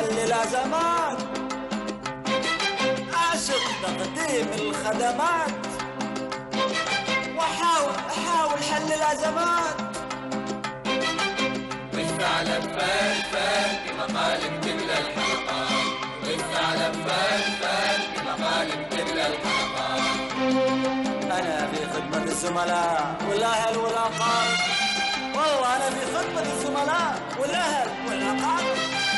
حل الأزمات، أعشق تقديم الخدمات، وأحاول حل الأزمات. بالفعل فان بمقالب تملى الحلقات، بالفعل فان بمقالب تملى الحلقات. أنا في خدمة الزملاء والأهل والأقارب، والله أنا في خدمة الزملاء والأهل والأقارب.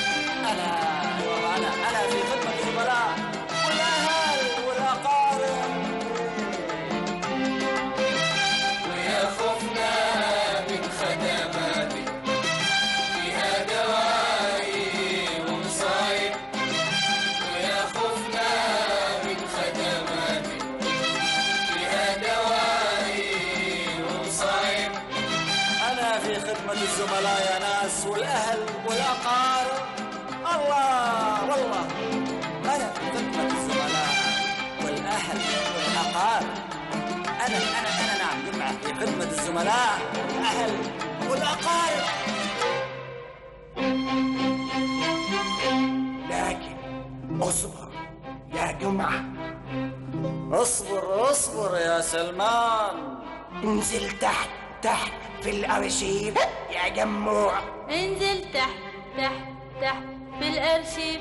أنا في خدمة الزملاء والأهل والأقارب. ويا خوفنا من خدماتك فيها دواعي ومصايب، ويا خوفنا من خدماتك فيها دواعي ومصايب. أنا في خدمة الزملاء يا ناس والأهل والأقارب. الله والله أنا في خدمة الزملاء والأهل والأقارب. أنا نعم جمعة في خدمة الزملاء والأهل والأقارب. لكن اصبر يا جمعة، اصبر يا سلمان. انزل تحت في الأرشيف يا جموع. انزل تحت في الأرشيف.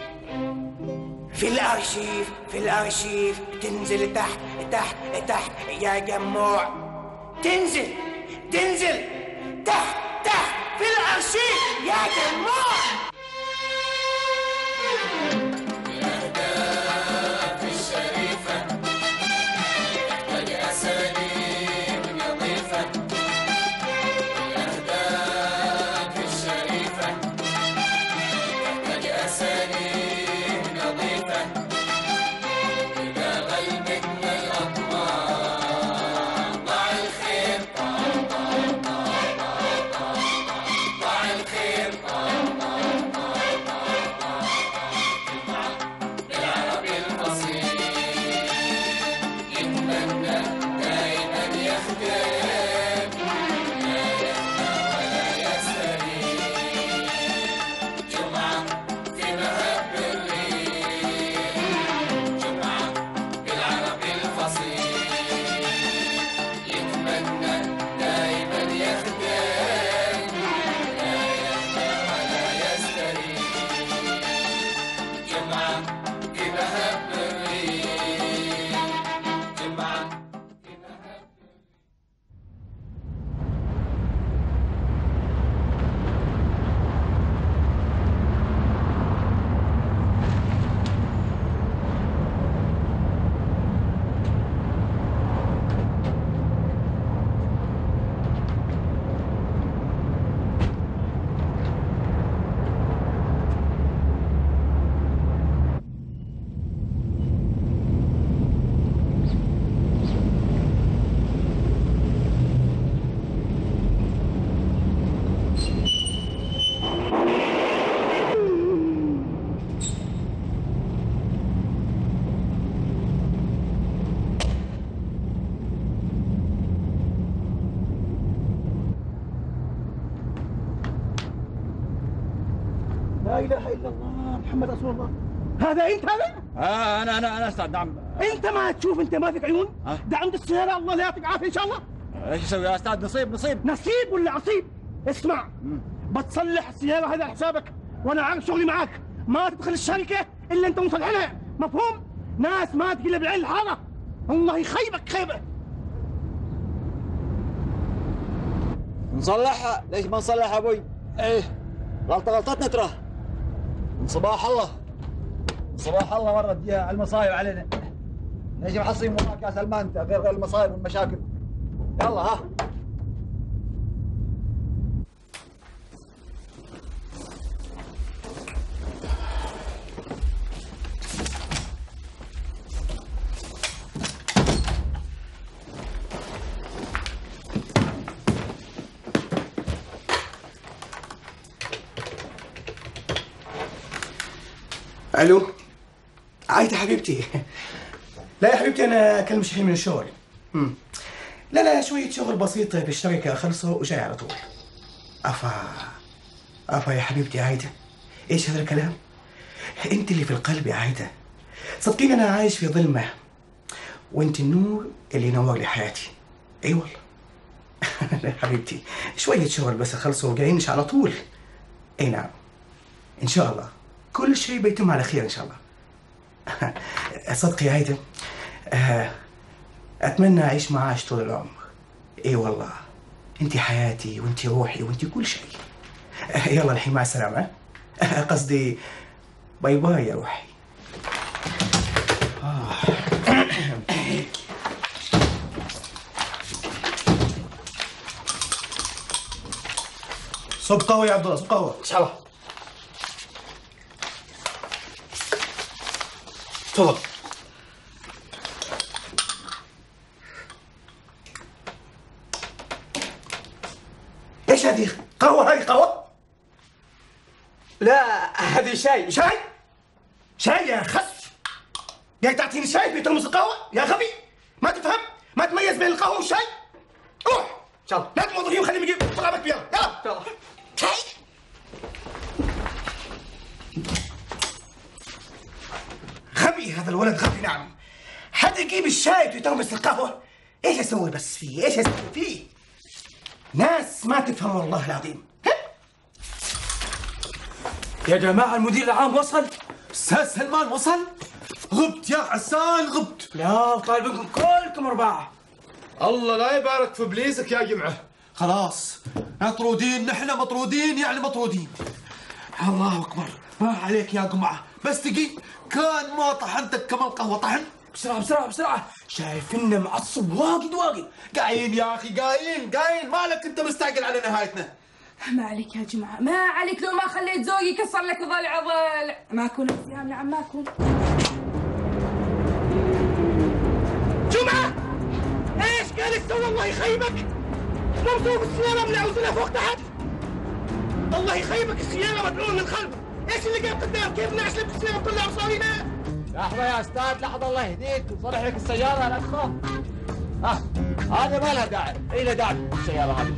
في الأرشيف تنزل تحت يا جموع. تنزل تحت في الأرشيف يا جموع. الأهداف الشريفة تحتاج أساليب نظيفة، الأهداف الشريفة تحتاج أساليب نظيفة. إذا غلبتنا الأطماع ضع الخير ضع الخير بالعربي الفصيح يتمنى دائما يخدم، لا يهنى ولا يستريح. جمعة في مهب الريح، جمعة بالعربي الفصيح يتمنى دائما يخدم، لا يهنى ولا يستريح. جمعة في مهب الريح، جمعة في مهب لا إله إلا الله محمد رسول الله. هذا أنت هذا؟ انا استاذ. نعم. أنت ما تشوف؟ أنت ما فيك عيون؟ ده عند السيارة. الله لا يعطيك عافية إن شاء الله. ايش اسوي يا استاذ؟ نصيب. نصيب ولا عصيب؟ اسمع، بتصلح السيارة هذا على حسابك، وأنا عارف شغلي معاك. ما تدخل الشركة إلا أنت مصلحينها، مفهوم؟ ناس ما تقلب العين الحارة، الله يخيبك خيبة. نصلحها. ليش ما نصلحها ابوي؟ ايه غلطتنا ترى. من صباح الله مرة تجيها على المصايب علينا. نجي محصين وراك يا سلمان غير المصايب والمشاكل. يلا ها. الو، عايدة حبيبتي. لا يا حبيبتي انا اكلم شحين من الشغل. لا شوية شغل بسيط في الشركة اخلصه وجاي على طول. افا يا حبيبتي عايدة، ايش هذا الكلام؟ انت اللي في القلب يا عايده. صدقيني انا عايش في ظلمه، وانت النور اللي ينور لي حياتي. اي والله. حبيبتي شويه شغل بس اخلصه وجايين على طول. اي نعم ان شاء الله كل شيء بيتم على خير ان شاء الله. صدقي يا عايده، اتمنى اعيش معاش طول العمر. اي والله انت حياتي وانت روحي وانت كل شيء. يلا الحين مع السلامه. قصدي باي باي يا روحي. صب قهوه يا عبد الله، صب قهوه. ان شاء الله. تفضل. ايش هذه؟ قهوة؟ هذه قهوة؟ لا هذه شاي. شاي؟ شاي يا خس؟ جاي تعطيني شاي في ترمس القهوة؟ يا غبي ما تفهم؟ ما تميز بين القهوة والشاي؟ روح ان شاء الله. لا تموظفين وخليهم يجيب طلبك بيلا يلا. ان شاء الله. شاي؟ غبي هذا الولد، غبي نعم. حد يجيب الشاي في ترمس القهوة؟ ايش اسوي بس فيه؟ ايش اسوي فيه؟ ناس ما تفهم والله العظيم. يا جماعه المدير العام وصل. استاذ سلمان وصل؟ غبت يا حسان غبت. لا طالب منكم كلكم اربعه. الله لا يبارك في ابليسك يا جمعه. خلاص مطرودين، نحن مطرودين يعني مطرودين. الله اكبر، ما عليك يا جمعه، بس تجي كان ما طحنتك كمان قهوه طحن. بسرعه بسرعه بسرعه، شايفنا معصب واجد واجد. قايل يا اخي قايل مالك انت مستعجل على نهايتنا. ما عليك يا جماعة، ما عليك. لو ما خليت زوجي يكسر لك ضلع ضلع ما أكون يا نعم ما أكون. جمعة ايش قالك سوى؟ الله يخيبك. ممسوك السيارة من عوزنا فوق تحت. الله يخيبك، السيارة مدعومة من الخلف. ايش اللي قاعد قدام؟ كيف نعسلك السيارة نطلع مصارينا؟ لحظة يا أستاذ، لحظة الله يهديك، وصلح لك السيارة لا تخاف. هذه ما لها داعي، إيه لها داعي السيارة هذه.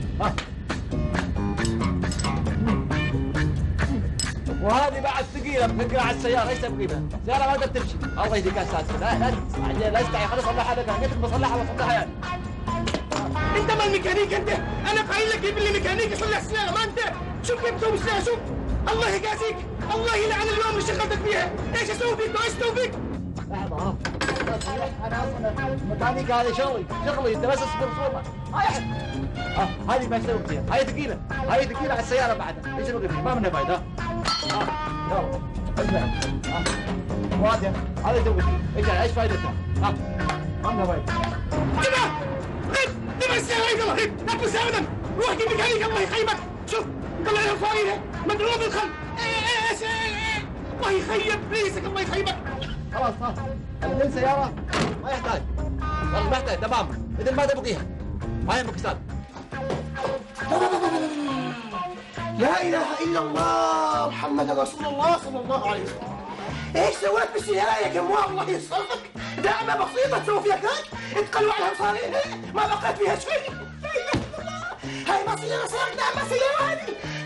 وهذه بعد ثقيلة بتقرا على السيارة، ايش تبغي بها؟ السيارة ما تقدر تمشي، الله يهديك يا أستاذ، لا تستعجل، خلص صلحها لك، أنا قلت لك بصلحها بصلحها يعني. انت ما الميكانيك انت؟ انا قايل لك جيب لي ميكانيك يصلح السيارة، ما انت. شوف كيف تسوي السيارة، شوف. الله يقاسيك، الله يلعن اليوم اللي شغلتك فيها. ايش اسوي فيك؟ ايش اسوي فيك؟ لحظة أنا أصلا الميكانيك هذا شغلي أنت بس اصبر صوبة. هذه ما تسوي فيها، هاي ثقيلة على السيارة بعدها، ايش نبغي فيها؟ ما منها فايدة. يلا اسمع واضح هذا تسوي فيه، ايش فايدتها؟ ما منها فايدة. جماعة غيب السيارة، يلا غيب، لا تنسى أبدا. روح جيب ميكانيك الله يخيبك. شوف طلع لها مصاريها مدعومة بالخلف. الله يخيب بليسك، الله يخيبك. خلاص اللي سيارة ما يحتاج، والله ما يحتاج تمام، إذا ما تبغيها ما يهمك أستاذ. لا اله الا الله محمد رسول الله صلى الله عليه وسلم. ايش سويت بالسيارة يا جماعة؟ الله يصرفك. دعمة بسيطة تسوي فيها كذا، اتقلوا على مصاريها، ما بقيت فيها شيء. لا اله الا الله. هاي ما سيارة صاعدة، ما سيارة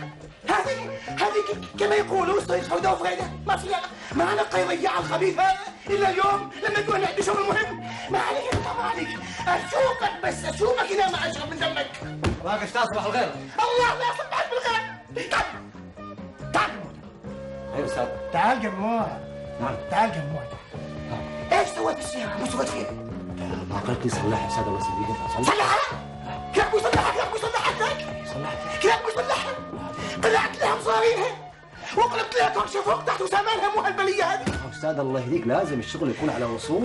هذه كما يقولوا استاذ سوداء وفريدة، ما سيارة. ما انا قيضيع الخبيث هذا الا اليوم لما يكون عندي شغل مهم. ما عليك انت، ما عليك، اشوفك بس اشوفك اذا ما اشرب من دمك. باقي أستاذ صباح الخير. الله لا يصبحك بالخير. تعال أيوة أستاذ. تعال جموع. نعم. تعال جموع. ايش سويت بالسيارة؟ مو سويت فيها؟ ما قلت لي صلحها أستاذ الله يسلمك. صلحها؟ كيف يصلحها؟ كيف يصلحها؟ طلعت لها مصاريها وقلبت لها كرش فوق تحت وسامانها مو هالبلية هذه. أستاذ الله يهديك لازم الشغل يكون على وصول.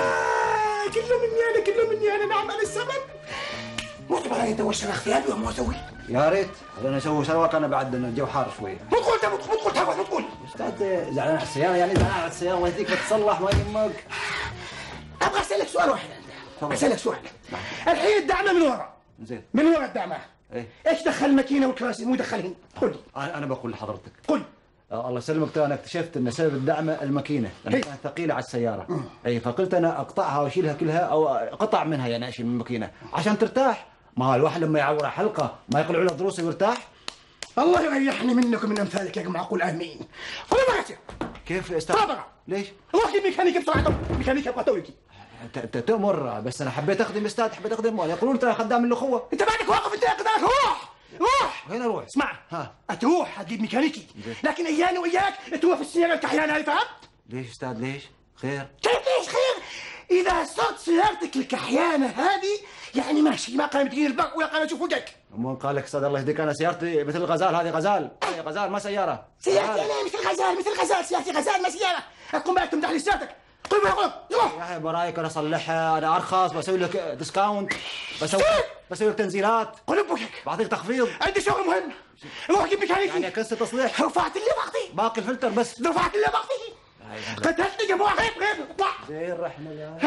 كله مني أنا نعم أنا السبب. مو تبغاني أدور شرخ ثيابي وما أسوي؟ يا ريت انا اسوي سواق، انا بعد الجو حار شويه. مو تقول استاذ زعلان على السياره، يعني زعلان على السياره الله يهديك بتصلح ما يهمك. ابغى اسالك سؤال واحد. اسالك سؤال. الحين الدعمه من ورا. زين. من ورا الدعمه. ايش دخل الماكينه والكراسي؟ مو دخلهن. قل لي. انا بقول لحضرتك. قل. الله يسلمك، ترى انا اكتشفت ان سبب الدعمه الماكينه لانها ثقيله على السياره. اي فقلت انا اقطعها واشيلها كلها او قطع منها، يعني اشيل من الماكينه عشان ترتاح. ما الواحد لما يعور حلقه ما يقلعوا له ضروسه ويرتاح. الله يريحني منك ومن امثالك يا جماعه، قول امين. قول مرتين. كيف يا استاذ؟ طبعا. ليش؟ روح جيب ميكانيكي بسرعه، ميكانيكي ابغى تويكي. انت تؤمر، بس انا حبيت اخدم استاذ، حبيت اخدم، يقولون انت خدام الاخوه. انت بعدك واقف، انت قدامك. روح. وين اروح؟ اسمع، ها. تروح هتجيب ميكانيكي، لكن اياني وياك تروح في السياره الكحيانه هذه، فهمت؟ ليش استاذ ليش؟ خير؟ كيف ليش خير؟ إذا صرت سيارتك الكحيانة هذه يعني ماشي، ما قام تجيني البرق ولا قام أشوف وجهك. من قال لك استاذ الله يهديك، انا سيارتي مثل الغزال، هذه غزال، هذه غزال ما سيارة. سيارتي أنا مثل غزال، سيارتي غزال ما سيارة. أقوم بقى تمدح لي سيارتك. قل ما يقول روح. يا أخي برايك أنا أصلحها، أنا أرخص، بسوي لك ديسكاونت، بسوي لك تنزيلات. قل بوجهك. بعطيك تخفيض. عندي شغل مهم. روح جيب ميكانيكي. يعني كسر تصليح. رفعت اللي ضغطي. باقي الفلتر بس. رفعت اللي ضغطي. قتلتني يا ابو غيب اطلع. زين رحمة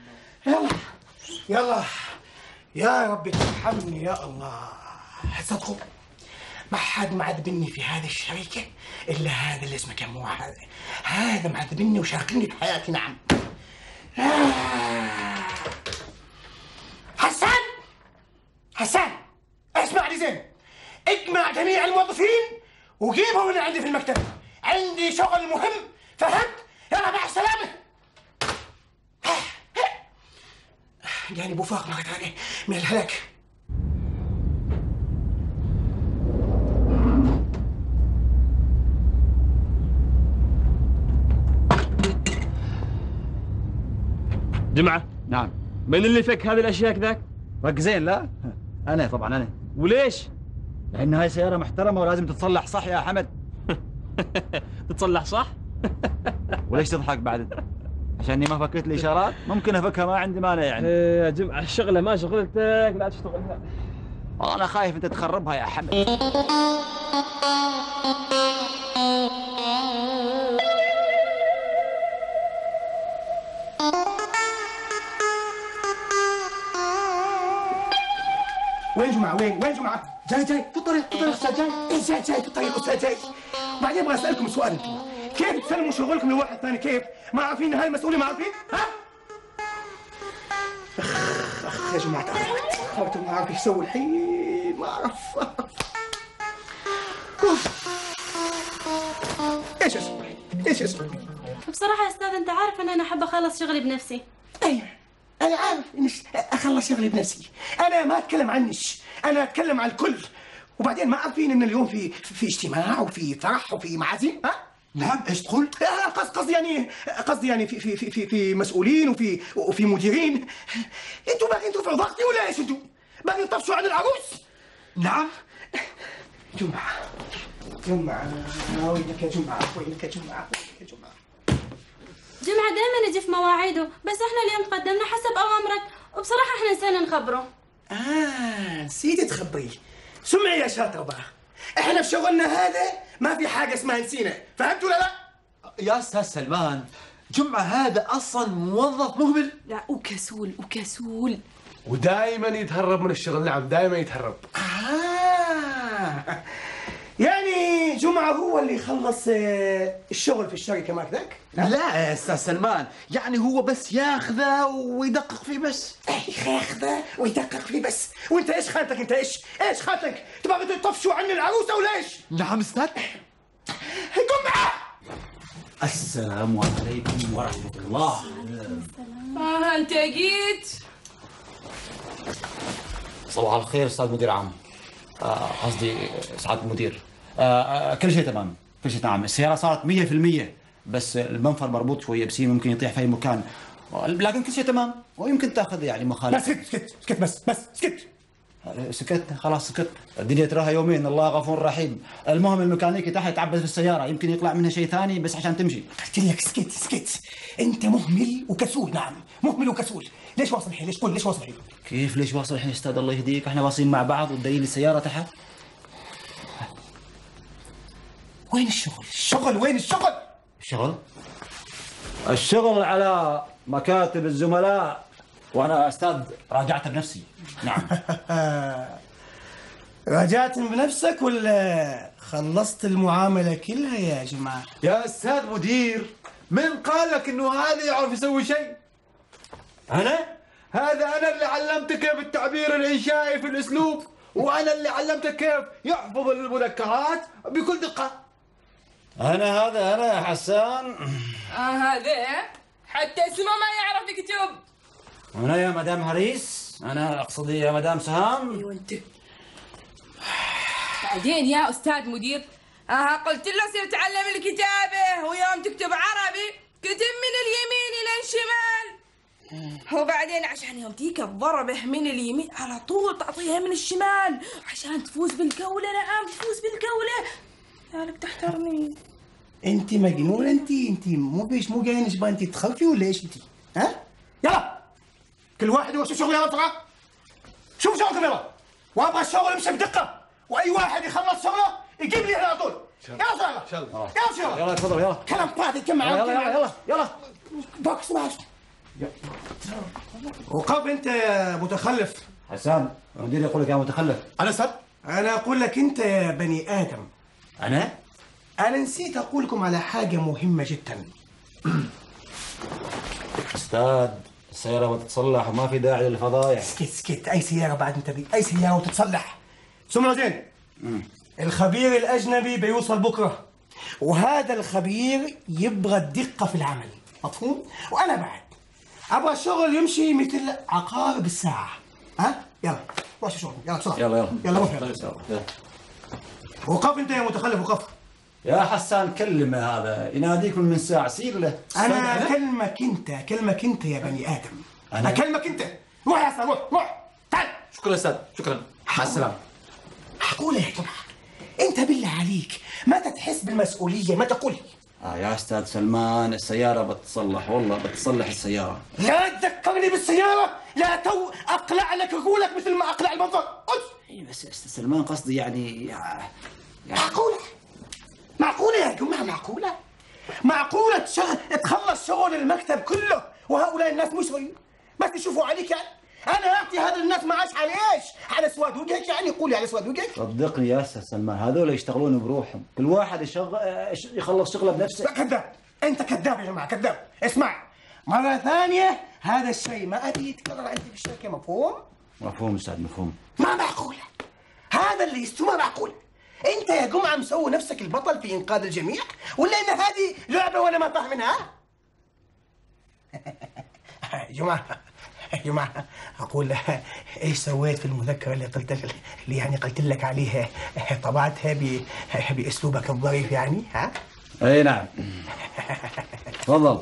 يلا يا رب ترحمني يا الله. صدقوا ما حد معذبني في هذه الشركة إلا هذا اللي اسمه كموع، هذا معذبني وشاقني في حياتي. نعم. حسان اسمع لي زين، اجمع جميع الموظفين وجيبهم هنا عندي في المكتب، عندي شغل مهم، فهمت؟ يلا مع السلامة. جاني بوفاق مرة ثانية من الهلاك. جمعة. نعم. من اللي فك هذه الأشياء كذاك؟ فك زين لا؟ أنا طبعا أنا. وليش؟ لأن هاي سيارة محترمة ولازم تتصلح صح يا حمد. تتصلح صح؟ وليش تضحك بعد؟ عشاني ما فكيت الإشارات؟ ممكن أفكها، ما عندي مانع يعني. يا جمعة الشغلة ما شغلتك، لا تشتغلها. أنا خايف أنت تخربها يا حمد. وين جمعة؟ وين جمعة؟ جاي في الطريق أستاذ جاي. إيه جاي في الطريق أستاذ جاي. وبعدين أبغى أسألكم سؤال، أنتم كيف تسلموا شغلكم لواحد ثاني؟ كيف؟ ما عارفين هاي المسؤولية؟ ما عارفين؟ ها؟ أخ يا جماعة تعرفت ما أعرف إيش أسوي الحين، ما أعرف. إيش أسوي؟ بصراحة يا أستاذ أنت عارف أن أنا أحب أخلص شغلي بنفسي. أيوه أنا عارف إني أخلص شغلي بنفسي، أنا ما أتكلم عنش، أنا أتكلم عن الكل. وبعدين ما عارفين إن اليوم في اجتماع وفي فرح وفي معازيم؟ ها؟ نعم. ايش تقول؟ قصدي يعني في مسؤولين وفي مديرين. انتوا باغيين ترفعوا ضغطي ولا ايش؟ انتوا باغيين تطفشوا عن العروس؟ نعم. جمعة وينك يا جمعة؟ جمعة دائما يجي في مواعيده، بس احنا اليوم قدمنا حسب أوامرك، وبصراحة احنا نسينا نخبره. نسيتي تخبريه. سمعي يا شاطرة بقى، احنا في شغلنا هذا ما في حاجة اسمها نسينا، فهمت ولا لا؟ يا استاذ سلمان، جمعة هذا اصلا موظف مهمل. لا وكسول ودائما يتهرب من الشغل. نعم دائما يتهرب. يعني جمعة هو اللي يخلص الشغل في الشركة ما كذاك؟ لا يا استاذ سلمان، يعني هو بس ياخذه ويدقق فيه بس. ياخذه ويدقق فيه بس. وانت ايش خانتك؟ انت ايش خانتك؟ تبغى تطفشوا عني العروسة ولا ايش؟ نعم استاذ. جمعة. السلام عليكم ورحمة الله. انت جيت. صباح الخير استاذ مدير عام، قصدي سعادة المدير. كل شيء تمام، كل شيء تمام. السيارة صارت 100%، بس المنفر مربوط شوية بسيم، ممكن يطيح في أي مكان، لكن كل شيء تمام. ويمكن تاخذ يعني مخالفة. سكت بس سكت خلاص سكت. الدنيا تراها يومين، الله غفور رحيم. المهم الميكانيكي تحت يتعبد في السيارة، يمكن يطلع منها شيء ثاني بس عشان تمشي. قلت لك سكت. انت مهمل وكسول. نعم مهمل وكسول. ليش واصل الحين؟ ليش واصل الحين؟ كيف ليش واصل الحين استاذ الله يهديك؟ احنا واصلين مع بعض وتدين السيارة تحت. وين الشغل؟ وين الشغل؟ الشغل على مكاتب الزملاء، وانا استاذ راجعته بنفسي. نعم. راجعت بنفسك ولا خلصت المعاملة كلها يا جماعة؟ يا استاذ مدير، من قال لك انه هذا يعرف يسوي شيء؟ انا انا اللي علمتك كيف التعبير الانشائي في الاسلوب، وانا اللي علمتك كيف يحفظ المذكرات بكل دقة. هذا أنا يا حسان. هذا حتى اسمه ما يعرف يكتب. أنا يا مدام هريس، أنا أقصد يا مدام سهام. أيوة أنت. بعدين يا أستاذ مدير، قلت له سير تعلم الكتابة، ويوم تكتب عربي كتب من اليمين إلى الشمال. وبعدين عشان يوم تيك الضربة من اليمين على طول تعطيها من الشمال عشان تفوز بالجولة. نعم تفوز بالجولة. يالك تحترمي. انت مجنونه، انت مو جاي نشبه، انت تخلفي ولا ايش انت؟ ها؟ يلا كل واحد يشوف شغله. يلا بسرعه شوف شغلكم يلا، وابغى الشغل يمشي بدقه، واي واحد يخلص شغله يجيب لي على طول. يلا يلا يلا يلا تفضل يلا. كلام فاضي كم معاك. يلا بوكس معك. وقف انت يا متخلف. حسان المدير يقول لك يا متخلف. انا استاذ، انا اقول لك انت يا بني ادم. انا نسيت اقول لكم على حاجه مهمه جدا. أستاذ السيارة بتتصلح وما في داعي للفضايح. سكت اي سياره بعد انت دي، اي سياره وتتصلح. سمعوا زين، الخبير الاجنبي بيوصل بكره، وهذا الخبير يبغى الدقه في العمل، مفهوم؟ وانا بعد ابغى الشغل يمشي مثل عقارب الساعه. ها يلا روح شغل. يلا بسرعه. يلا روح. يلا وقف انت يا متخلف وقف. يا حسان كلمه، هذا يناديك من ساعه، سير له. انا اكلمك انت يا بني ادم. انا اكلمك انت. روح يا استاذ روح تعال. شكرا استاذ، شكرا. مع السلامه. معقوله يا جماعه انت بالله عليك ما تحس بالمسؤوليه؟ ما تقول يا استاذ سلمان السياره بتتصلح، والله بتصلح السياره. لا تذكرني بالسياره، لا تو اقلع لك عقولك مثل ما اقلع المنظر. اي بس استاذ سلمان قصدي يعني معقوله يا جماعه، معقوله تخلص شغل المكتب كله وهؤلاء الناس مشغلين بس يشوفوا عليك يعني؟ انا اعطي هذا الناس معاش على ايش؟ على سواد وجهك يعني؟ قولي على سواد وجهك. صدقني يا استاذ سلمان هذول يشتغلون بروحهم، كل واحد يخلص شغله بنفسه. كذاب، انت كذاب يا جماعه، كذاب. اسمع مره ثانيه هذا الشيء ما ابي يتكرر عندي في الشركه، مفهوم؟ مفهوم استاذ مفهوم. ما معقوله هذا اللي يستوى، معقوله انت يا جمعه مسوي نفسك البطل في انقاذ الجميع، ولا ان هذه لعبه وانا ما فاهم منها؟ يا جماعه اقول ايش سويت في المذكره اللي قلت لك عليها، طبعتها باسلوبك الظريف يعني؟ ها؟ اي نعم. تفضل.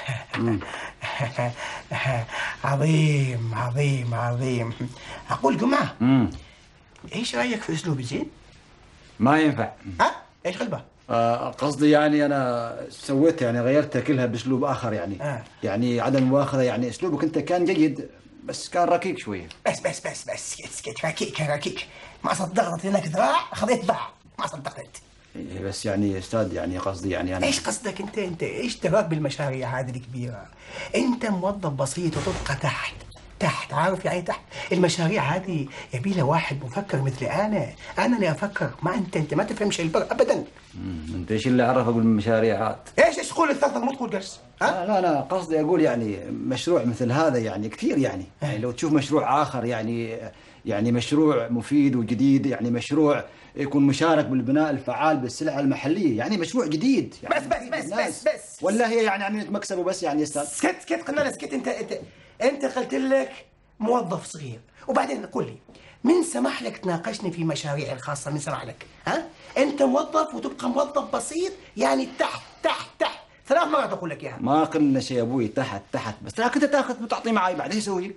عظيم عظيم عظيم. اقول جمعه ايش رايك في اسلوبي زين؟ ما ينفع. ها؟ ايش غلبه؟ قصدي يعني انا سويت يعني غيرتها كلها باسلوب اخر يعني. يعني عدم المؤاخذه يعني اسلوبك انت كان جيد بس كان ركيك شويه. بس سكت ركيك ما صدقت انك ذراع خذيت باع، ما صدقت انت. بس يعني استاذ يعني قصدي يعني انا ايش قصدك انت ايش تراك بالمشاريع هذه الكبيره؟ انت موظف بسيط وتبقى تحت، عارف يعني تحت؟ المشاريع هذه يبي لها واحد مفكر مثل انا اللي افكر، ما انت ما تفهم شيء البر ابدا. انت ايش اللي عرفك بالمشاريعات؟ ايش تقول الثالثه مو تقول قرص؟ لا انا قصدي اقول يعني مشروع مثل هذا يعني كثير يعني لو تشوف مشروع اخر يعني مشروع مفيد وجديد، يعني مشروع يكون مشارك بالبناء الفعال بالسلع المحليه، يعني مشروع جديد يعني بس ولا هي يعني عمليه مكسب وبس يعني يا استاذ؟ سكت قلنا لك سكت. انت قلت لك موظف صغير، وبعدين قول لي من سمح لك تناقشني في مشاريعي الخاصه؟ من سمح لك؟ انت موظف وتبقى موظف بسيط يعني تحت 3 مرات اقول لك اياها. ما قلنا شيء يا ابوي، تحت بس لكن انت تاخذ وتعطي معي بعد ايش اسوي؟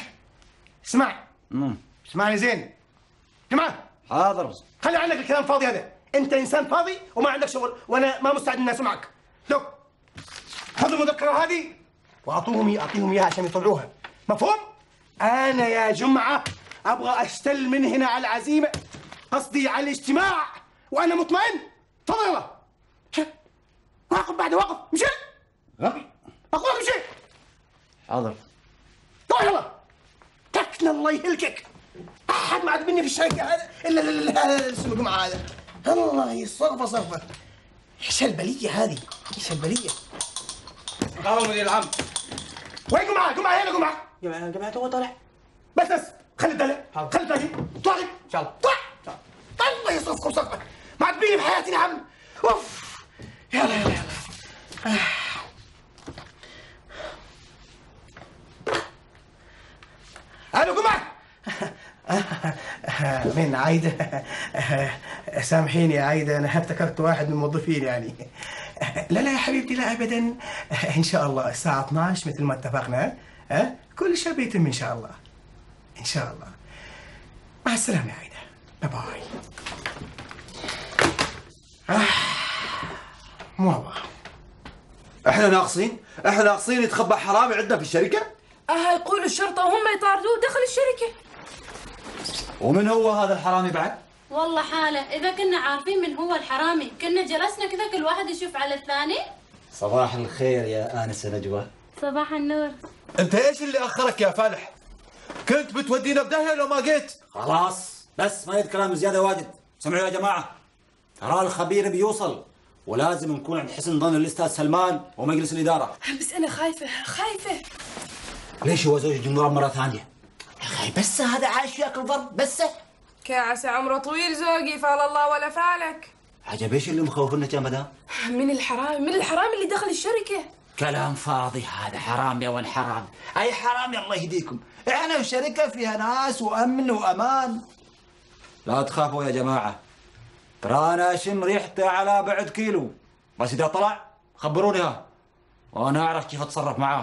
اسمعني زين جماعه. حاضر. خلي عنك الكلام الفاضي هذا، انت انسان فاضي وما عندك شغل وانا ما مستعد اني اسمعك. لو خذوا المذكره هذه واعطيهم اياها عشان يطلعوها، مفهوم؟ انا يا جمعه ابغى اشتل من هنا على العزيمه، قصدي على الاجتماع وانا مطمئن. تفضل يلا. واقف بعد واقف. مشي غبي اقول لك مشي. حاضر. روح يلا. تكنا الله يهلكك، احد ما عاد مني في الشركه هذا الا هذا اسمه جمعه هذا. الله يصرفه صرفه. ايش البليه هذه؟ ايش البليه؟ قهوه مدير العام. وين جمعه هنا جمعه تو طالع. بس خلي الدلع، خلي الدلع. طلع ان شاء الله. طلع الله يصرفكم صرفه. ما عاد بيني بحياتي نعم. اوف يلا يلا يلا. الو جمعة. من عايدة؟ سامحيني يا عايدة، أنا افتكرت واحد من الموظفين يعني. لا لا يا حبيبتي، لا أبدا. إن شاء الله الساعة 12 مثل ما اتفقنا. كل شيء بيتم إن شاء الله. إن شاء الله. مع السلامة يا عايدة. باي باي. والله احنا ناقصين يتخبى حرامي عندنا في الشركة؟ يقولوا الشرطة وهم يطاردوه دخل الشركة. ومن هو هذا الحرامي بعد؟ والله حالة، إذا كنا عارفين من هو الحرامي كنا جلسنا كذا كل واحد يشوف على الثاني. صباح الخير يا آنسة نجوى. صباح النور. انت ايش اللي اخرك يا فالح؟ كنت بتودينا بداهية لو ما جيت. خلاص بس ما يد كلام زيادة واجد. سمعوا يا جماعة، ترى الخبير بيوصل ولازم نكون عند حسن ظن الأستاذ سلمان ومجلس الإدارة. بس أنا خايفة. ليش هو زوج الجمهور مرة ثانية؟ يا أخي بس هذا عايش ياكل ضرب بس. كعسى عمره طويل زوجي، فال الله ولا فالك. عجب ايش اللي مخوفنك يا مدام؟ من الحرامي اللي دخل الشركة. كلام فاضي، هذا حرام يا ولد حرام. أي حرام الله يهديكم. احنا الشركة فيها ناس وأمن وأمان. لا تخافوا يا جماعة، ترى أنا أشم ريحته على بعد كيلو، بس إذا طلع خبروني ها وأنا أعرف كيف أتصرف معاه.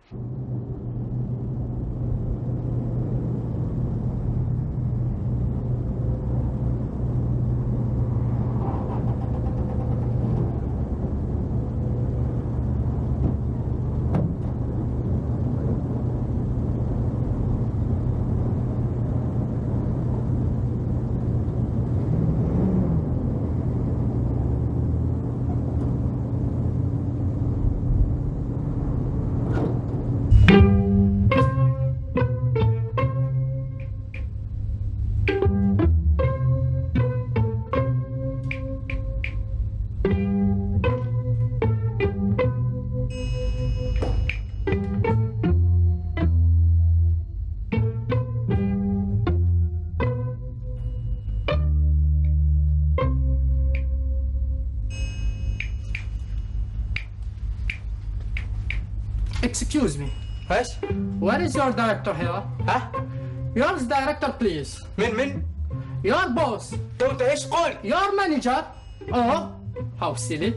Excuse me. ايش؟ Where is your director here? ها؟ Your director, please. من؟ Your boss. انت ايش قول؟ Your manager. Oh, how silly.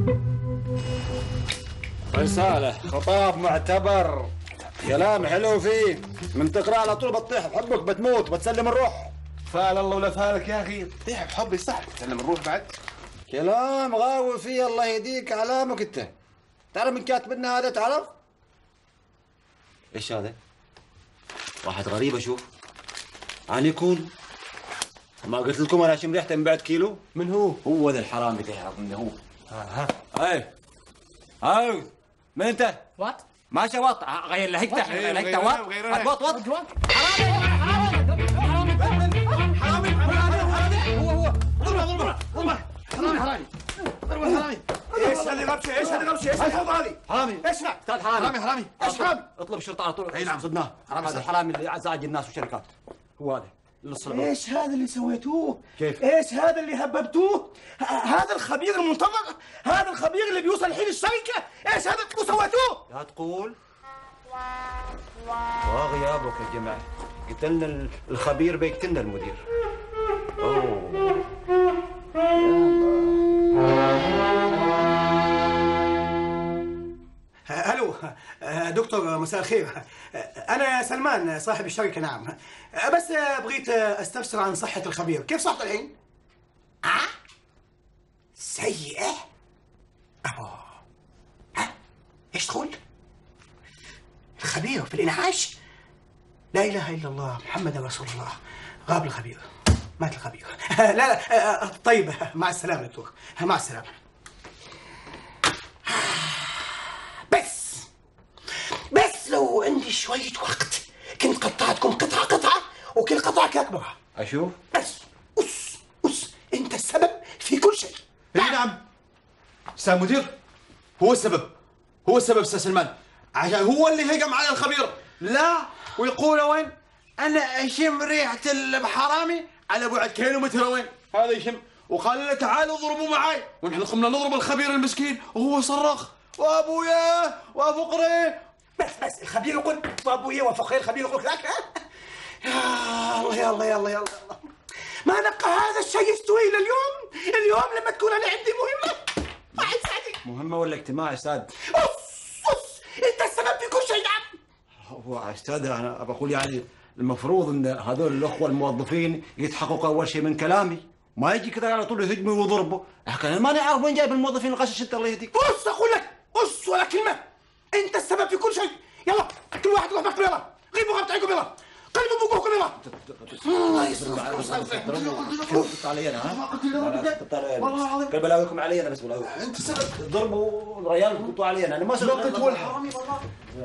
رسالة خطاب معتبر، كلام حلو فيه، من تقرأ على طول بتطيح بحبك بتموت بتسلم الروح. فال الله ولا فالك يا اخي، طيح بحبي صح، تسلم الروح بعد. كلام غاوي فيه الله يهديك علامك انت. تعرف من كاتب لنا هذا؟ تعرف؟ ايش هذا؟ واحد غريب اشوف. عن يكون ما قلت لكم انا اشم ريحته من بعد كيلو؟ من هو؟ هو ذا الحرامي تعرف من هو. اي من انت؟ What? ما شوط غير لهجته لهجته وط حرامي. ايش هذه غبشه؟ ايش الفوضى هذه؟ حرامي. اسمع استاذ حرامي. ايش حرامي؟ اطلب الشرطه على طول. اي نعم صدناه. هذا الحرامي اللي زعج الناس والشركات. هو هذا ايش هذا اللي سويتوه؟ كيف؟ ايش هذا اللي هببتوه؟ هذا الخبير المنتظر، هذا الخبير اللي بيوصل الحين الشركه، ايش هذا اللي سويتوه؟ لا تقول غيابك يا جماعه، قتلنا الخبير بيقتلنا المدير. اوه الو دكتور، مساء الخير. انا سلمان صاحب الشركه. نعم، بس بغيت استفسر عن صحه الخبير. كيف صحته الحين؟ سيئه؟ ايش تقول؟ الخبير في الانعاش؟ لا اله الا الله محمد رسول الله. غاب الخبير، مات الخبير. لا طيب، مع السلامه دكتور، مع السلامه. بس لو عندي شوية وقت كنت قطعتكم قطعة وكل قطعة كأكبرها. أشوف؟ بس أس أنت السبب في كل شيء. اي نعم استاذ مدير، هو السبب استاذ سلمان، عشان هو اللي هجم على الخبير. لا ويقول وين؟ انا اشم ريحة الحرامي على بعد كيلومتر وين؟ هذا يشم وقال لنا تعالوا اضربوا معي، ونحن قمنا نضرب الخبير المسكين وهو صرخ وابويا وفقري. بس الخبير يقول وابويا وفقري، الخبير يقول لك يا الله يا الله يا الله يا الله. ما نبقى هذا الشيء يستوي الى اليوم لما تكون انا عندي مهمه. واحد سعدي مهمة ولا اجتماع يا استاذ؟ انت السبب في كل شيء. نعم هو استاذ انا بقول يعني المفروض ان هذول الاخوه الموظفين يتحققوا اول شيء من كلامي، ما يجي كذا على طول يهجموا ويضربوا، لكن ما نعرف وين جايب الموظفين الغشش انت الله يهديك. بص اقول لك بص ولا كلمه، انت السبب في كل شيء. يلا كل واحد يروح مكتبه، يلا غيبوا غبطعكم، يلا قلبوا بوقوكم، يلا. الله يسلمك. قطع علي انا ها؟ والله العظيم بلاويكم علي انا بس بلاويكم. انت سبب ضربوا الرجال قطعوا علي انا ما سبقت هو الحرامي والله.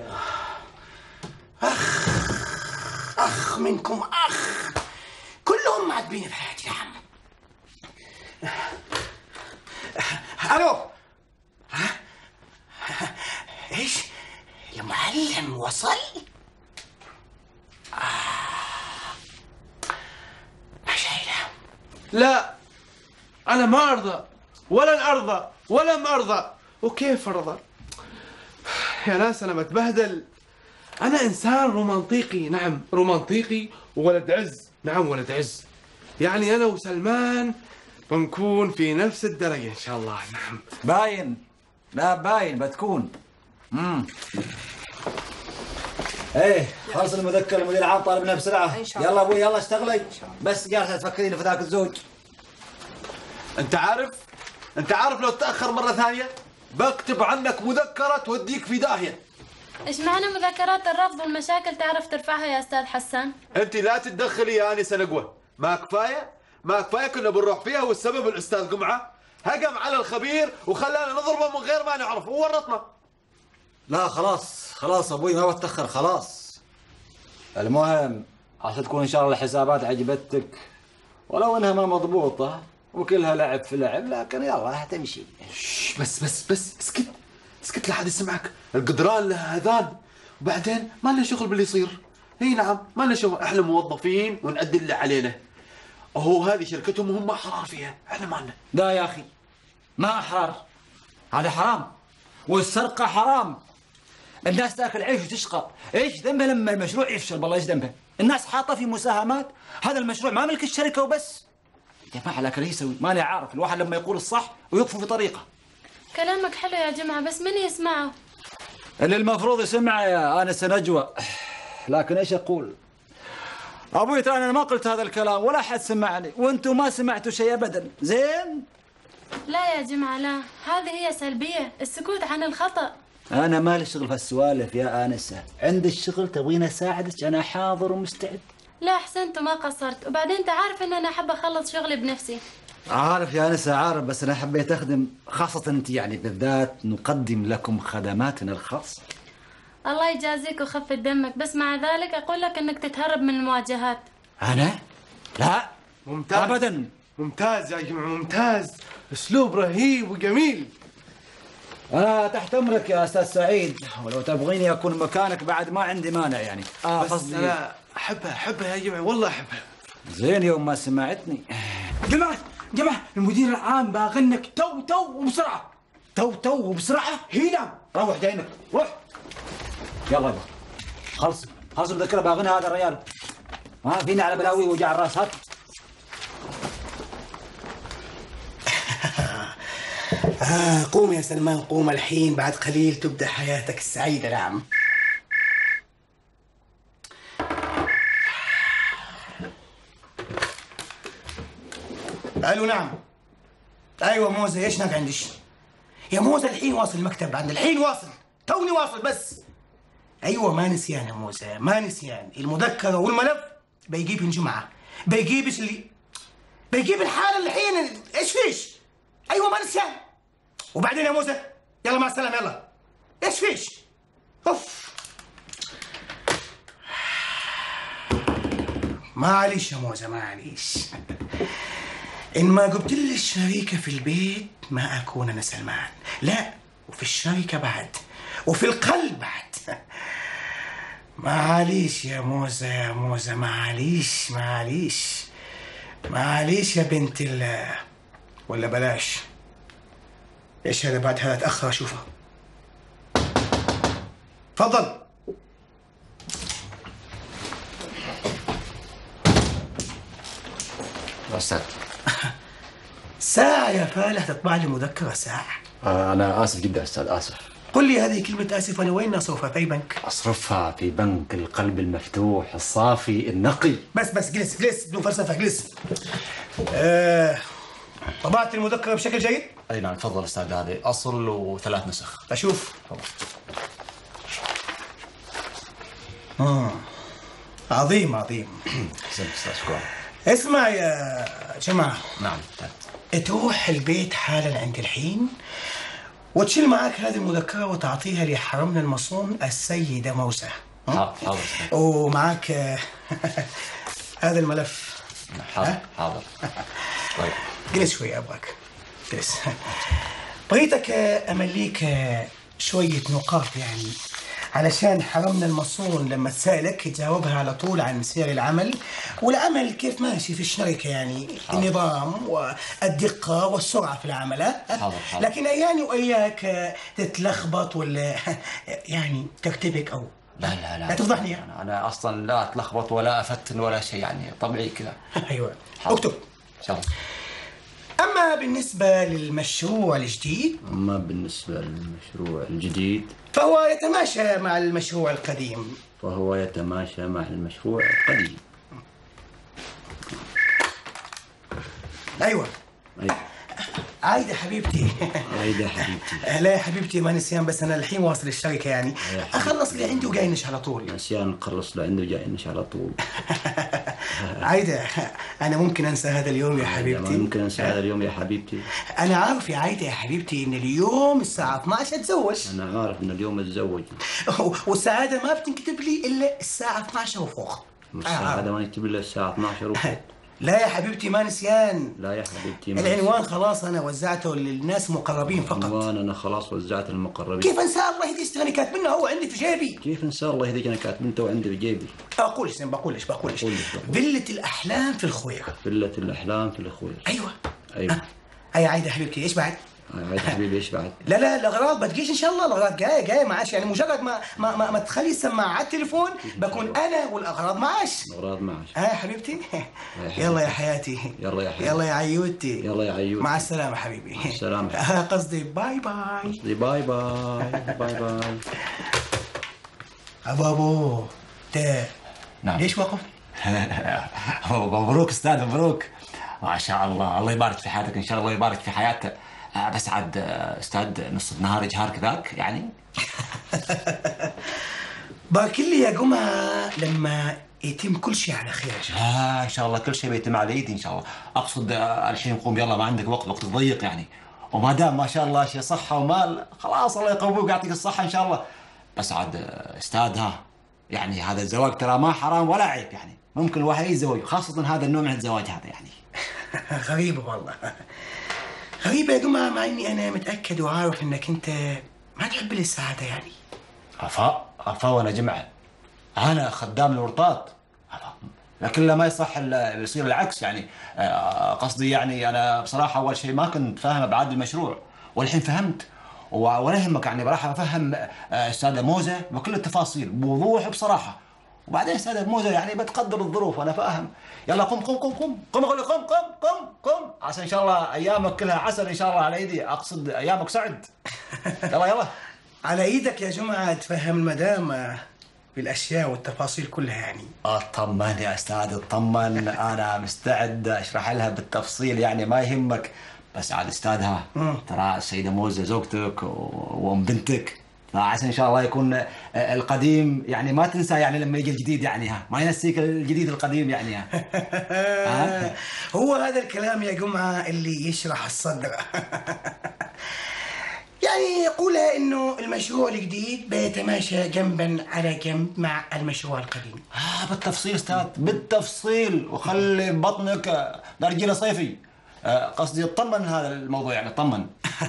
اخ منكم اخ، كلهم معذبين في حياتي يا عم. الو ايش المعلم وصل؟ ما شايله. لا انا ما ارضى ولن ارضى ولم ارضى. وكيف ارضى يا ناس؟ انا متبهدل. انا انسان رومانطيقي، نعم رومانطيقي وولد عز، نعم ولد عز. يعني انا وسلمان بنكون في نفس الدرجه ان شاء الله. نعم باين، لا باين بتكون. ايه خلص المذكر، المدير العام طالبنا بسرعه. يلا ابوي يلا اشتغلي، بس جالسه تفكرين في ذاك الزوج. انت عارف لو تاخر مره ثانيه بكتب عنك مذكره توديك في داهيه. ايش معنى مذكرات الرفض والمشاكل تعرف ترفعها يا استاذ حسان؟ انت لا تتدخلي يا انسه نقوه. ما كفايه كنا بنروح فيها والسبب الاستاذ قمعه هجم على الخبير وخلانا نضربه من غير ما نعرف وورطنا. لا خلاص ابوي ما بتاخر خلاص. المهم عشان تكون ان شاء الله الحسابات عجبتك ولو انها ما مضبوطه وكلها لعب في لعب، لكن يلا حتمشي. بس اسكت لا حد يسمعك. القدران له اذان، وبعدين ما لنا شغل باللي يصير. اي نعم ما لنا شغل، احنا موظفين ونأدي اللي علينا. هو هذه شركتهم وهم احرار فيها، احنا ما لنا. لا يا اخي ما احرار، هذا حرام والسرقه حرام. الناس تاكل عيش وتشقى، ايش ذنبها لما المشروع يفشل؟ والله ايش ذنبها؟ الناس حاطه في مساهمات، هذا المشروع ما ملك الشركه وبس. يا جماعه لكن يسوي ماني عارف، الواحد لما يقول الصح ويقفوا في طريقه. كلامك حلو يا جماعه بس من يسمعه؟ اللي المفروض يسمعه يا انسه نجوى. لكن ايش اقول؟ ابوي ترى انا ما قلت هذا الكلام ولا حد سمعني، وانتم ما سمعتوا شيء ابدا. زين؟ لا يا جماعه لا، هذه هي سلبيه، السكوت عن الخطا. انا مالي شغل في السوالف يا انسه، عندي الشغل تبغيني اساعدك انا حاضر ومستعد. لا احسنت وما قصرت، وبعدين انت عارف ان انا احب اخلص شغلي بنفسي. عارف يا انسه عارف، بس انا حبيت اخدم خاصه انت يعني بالذات، نقدم لكم خدماتنا الخاصه. الله يجازيك ويخفف دمك، بس مع ذلك اقول لك انك تتهرب من المواجهات. انا؟ لا ممتاز ابدا. ممتاز يا جماعه ممتاز، اسلوب رهيب وجميل. انا تحت امرك يا استاذ سعيد، ولو تبغيني اكون مكانك بعد ما عندي مانع يعني. بس قصدي انا احبها يا جماعه، والله احبها. زين يوم ما سمعتني. جماعة المدير العام باغنك تو وبسرعة. تو وبسرعة؟ هنا روح جاينك روح. يلا يلا خلص المذكرة باغنها هذا الرجال. ما فينا على بلاوي وجع الراس. هات قوم يا سلمان قوم، الحين بعد قليل تبدأ حياتك السعيدة. نعم الو. نعم ايوه موزة، ايش هناك عندش؟ يا موزة الحين واصل المكتب عند، الحين واصل توني واصل بس. ايوه ما نسيان يا موزة، ما نسيان. المذكرة والملف بيجيب الجمعة، بيجيب الحالة الحين. ايش فيش؟ ايوه ما نسيان. وبعدين يا موزة يلا مع السلامة يلا. ايش فيش؟ اوف معليش يا موزة معليش. إن ما جبت لي الشريكة في البيت ما أكون أنا سلمان، لا وفي الشركة بعد وفي القلب بعد. معليش يا موزة معليش يا بنت ولا بلاش؟ ايش هذا بعد هذا اتاخر اشوفها. تفضل. أستاذ ساعة يا فالح تطبع لي مذكرة ساعة؟ أنا آسف جدا أستاذ، آسف. قل لي هذه كلمة آسف أنا وين أصرفها؟ في أي بنك؟ أصرفها في بنك القلب المفتوح الصافي النقي. بس جلس بدون فلسفة، جلس. طبعت المذكرة بشكل جيد؟ أي نعم تفضل أستاذ، هذه أصل و3 نسخ. أشوف. عظيم عظيم. أحسنت أستاذ، شكرا. اسمع يا جماعة. نعم. تروح البيت حالا عند الحين وتشيل معك هذه المذكرة وتعطيها لحرمنا المصون السيدة موسى. حاضر. ومعك هذا الملف. حاضر. طيب جلس شوي أبغاك، جلس. بغيتك أمليك شوية نقاط يعني علشان حرمنا المصون لما تسألك تجاوبها على طول عن سير العمل والعمل كيف ماشي في الشركة، يعني النظام والدقة والسرعة في العمل. حاضر. لكن يعني وإياك تتلخبط ولا يعني ترتبك أو لا تفضحني. أنا أصلا لا أتلخبط ولا أفتن ولا شيء، يعني طبيعي كذا. أيوة. اكتب إن شاء الله. أما بالنسبة للمشروع الجديد، فهو يتماشى مع المشروع القديم. أيوة. عايدة حبيبتي. لا يا حبيبتي ما نسيان، بس أنا الحين واصل الشركة يعني أخلص اللي عندي وجاينش على طول. عايدة أنا ممكن أنسى هذا اليوم يا حبيبتي؟ أنا عارف يا عايدة يا حبيبتي إن اليوم الساعة 12 أتزوج. أنا عارف إن اليوم أتزوج. والسعادة ما بتنكتب لي إلا الساعة 12 وفوق. السعادة ما يكتب لي الساعة 12 وفوق. لا يا حبيبتي ما نسيان. لا يا حبيبتي العنوان خلاص أنا وزعته للناس مقربين فقط. العنوان أنا خلاص وزعت المقربين. كيف أنسى الله يهديك أنا كاتبنه هو عندي في جيبي. كيف أنسى الله يهديك أنا كاتبنته وعندي في جيبي. بقولش فيلة الأحلام في الخوير. أيوة. أي عايدة حبيبتي إيش بعد؟ عايدة حبيبي إيش بعد؟ لا الأغراض بتجيش إن شاء الله، الأغراض جاية معاش، يعني مجرد ما تخلي السماعة على التليفون بكون أنا والأغراض معاش. يا حبيبتي. يلا يا حياتي. يلا يا عيوتي. مع السلامة حبيبي. مع السلامة. قصدي باي باي. باي. أبو نعم. ليش وقف؟ مبروك أستاذ، مبروك ما شاء الله. الله يبارك في حياتك إن شاء الله، يبارك في حياتك. بس عاد أستاذ نص النهار يجهر كذاك يعني. بارك لي يا جمعة لما يتم كل شيء على خير. إن شاء الله كل شيء بيتم على يدي إن شاء الله. أقصد الحين قوم يلا، ما عندك وقت ضيق يعني، وما دام ما شاء الله شيء صحة ومال خلاص الله يقويك ويعطيك الصحة إن شاء الله. بس عاد أستاذ يعني هذا الزواج ترى ما حرام ولا عيب، يعني ممكن الواحد يتزوج، خاصة هذا النوع من الزواج هذا يعني. غريبة والله، غريبة يا جماعة، مع إني أنا متأكد وعارف إنك أنت ما تحب لي السعادة يعني. أفا وأنا جمعة، أنا خدام الورطات، لكن لا ما يصح يصير العكس يعني. قصدي يعني أنا بصراحة أول شيء ما كنت فاهم أبعاد المشروع، والحين فهمت، ولا يهمك يعني راح أفهم أستاذة موزة بكل التفاصيل بوضوح وبصراحة. وبعدين أستاذة موزة يعني بتقدر الظروف وأنا فاهم. يلا قم أقول لك قم عشان إن شاء الله أيامك كلها عسل إن شاء الله على إيدي، أقصد أيامك سعد. يلا على إيدك يا جماعة، تفهم المدام بالأشياء والتفاصيل كلها يعني. اطمن يا أستاذ اطمن، أنا مستعد أشرح لها بالتفصيل يعني ما يهمك. بس عاد أستاذها ترى السيدة موزة زوجتك وأم بنتك، فعسى إن شاء الله يكون القديم يعني ما تنسى يعني لما يجي الجديد يعني ما ينسيك الجديد القديم يعني هو هذا الكلام يا جمعة اللي يشرح الصدر. يعني يقولها إنه المشروع الجديد بيتماشى جنبا على جنب مع المشروع القديم. بالتفصيل أستاذ بالتفصيل، وخلي بطنك درجينة صيفي. قصدي اطمن هذا الموضوع يعني اطمن.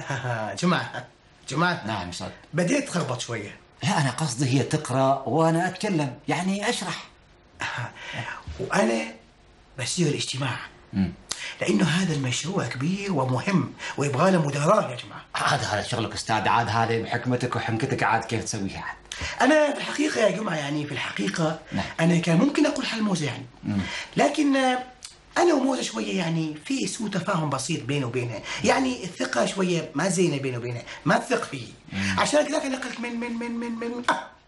جماعة نعم أستاذ. بديت تخربط شوية. لا أنا قصدي هي تقرأ وأنا أتكلم يعني أشرح. وأنا بسير الاجتماع لانه هذا المشروع كبير ومهم ويبغى له مدراء يا جماعه. هذا شغلك استاذ، عاد هذه بحكمتك وحنكتك عاد كيف تسويها عاد. انا في الحقيقه يا جماعه يعني في الحقيقه انا كان ممكن اقول حل موزه يعني، لكن انا وموزه شويه يعني في سوء تفاهم بسيط بيني وبينها، يعني الثقه شويه ما زينه بيني وبينها، ما تثق فيه. عشان كذا انا قلت من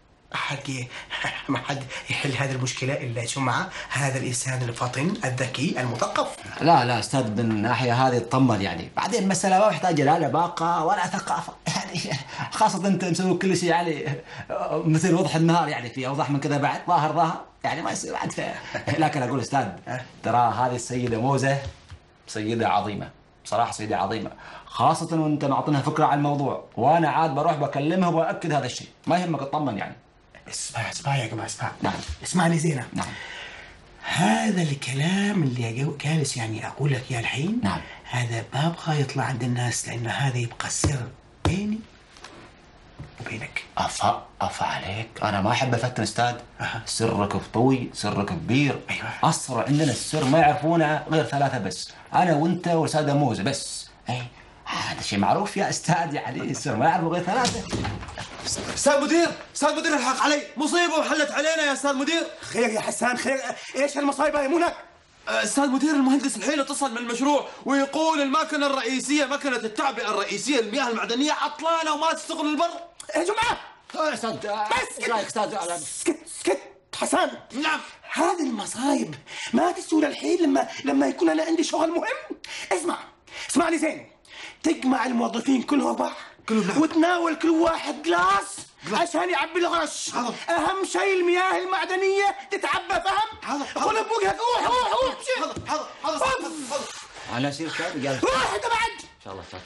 ما حد يحل هذه المشكله الا جمعه، هذا الانسان الفطن الذكي المثقف. لا استاذ، من الناحيه هذه اطمن يعني، بعدين المساله ما محتاجه لا لباقه ولا ثقافه يعني، خاصه انت مسوي كل شيء يعني مثل وضح النهار يعني، في اوضح من كذا بعد ظاهر يعني ما يصير بعد لكن اقول استاذ ترى هذه السيده موزه سيده عظيمه بصراحه، سيده عظيمه، خاصه وانت معطينها فكره عن الموضوع، وانا عاد بروح بكلمها وباكد هذا الشيء، ما يهمك اطمن يعني. اسمع يا جماعه اسمع. نعم اسمعني زينه. نعم. هذا الكلام اللي جالس يعني اقول لك يا الحين، نعم، هذا ما ابغى يطلع عند الناس، لانه هذا يبقى سر بيني وبينك. أفا عليك، أنا ما أحب أفتن أستاذ. سرك بطوي، سرك كبير. أيوة. أصلا عندنا السر ما يعرفونه غير ثلاثة بس، أنا وأنت والأستاذة موزة بس. أي هذا شيء معروف يا أستاذ، يعني السر ما يعرفه غير ثلاثة. أستاذ مدير الحق علي، مصيبة وحلت علينا يا أستاذ مدير. خير يا حسان خير، إيش المصايب يا منى؟ أستاذ مدير، المهندس الحين اتصل من المشروع ويقول الماكينة الرئيسية، ماكينة التعبئة الرئيسية للمياه المعدنية عطلانة وما تشتغل البر. يا جماعة أستاذ بس رايك أستاذ؟ اسكت حسان. نعم. هذه المصايب ما تسول الحين لما يكون أنا عندي شغل مهم. اسمعني زين، تجمع الموظفين كلهم وتناول كل واحد جلاس عشان يعبي الغرش. اهم شيء المياه المعدنيه تتعبى، فهم؟ قول بوجهك روح حاضر. انا اسير استاذ قال روح انت بعد ان شاء الله استاذ.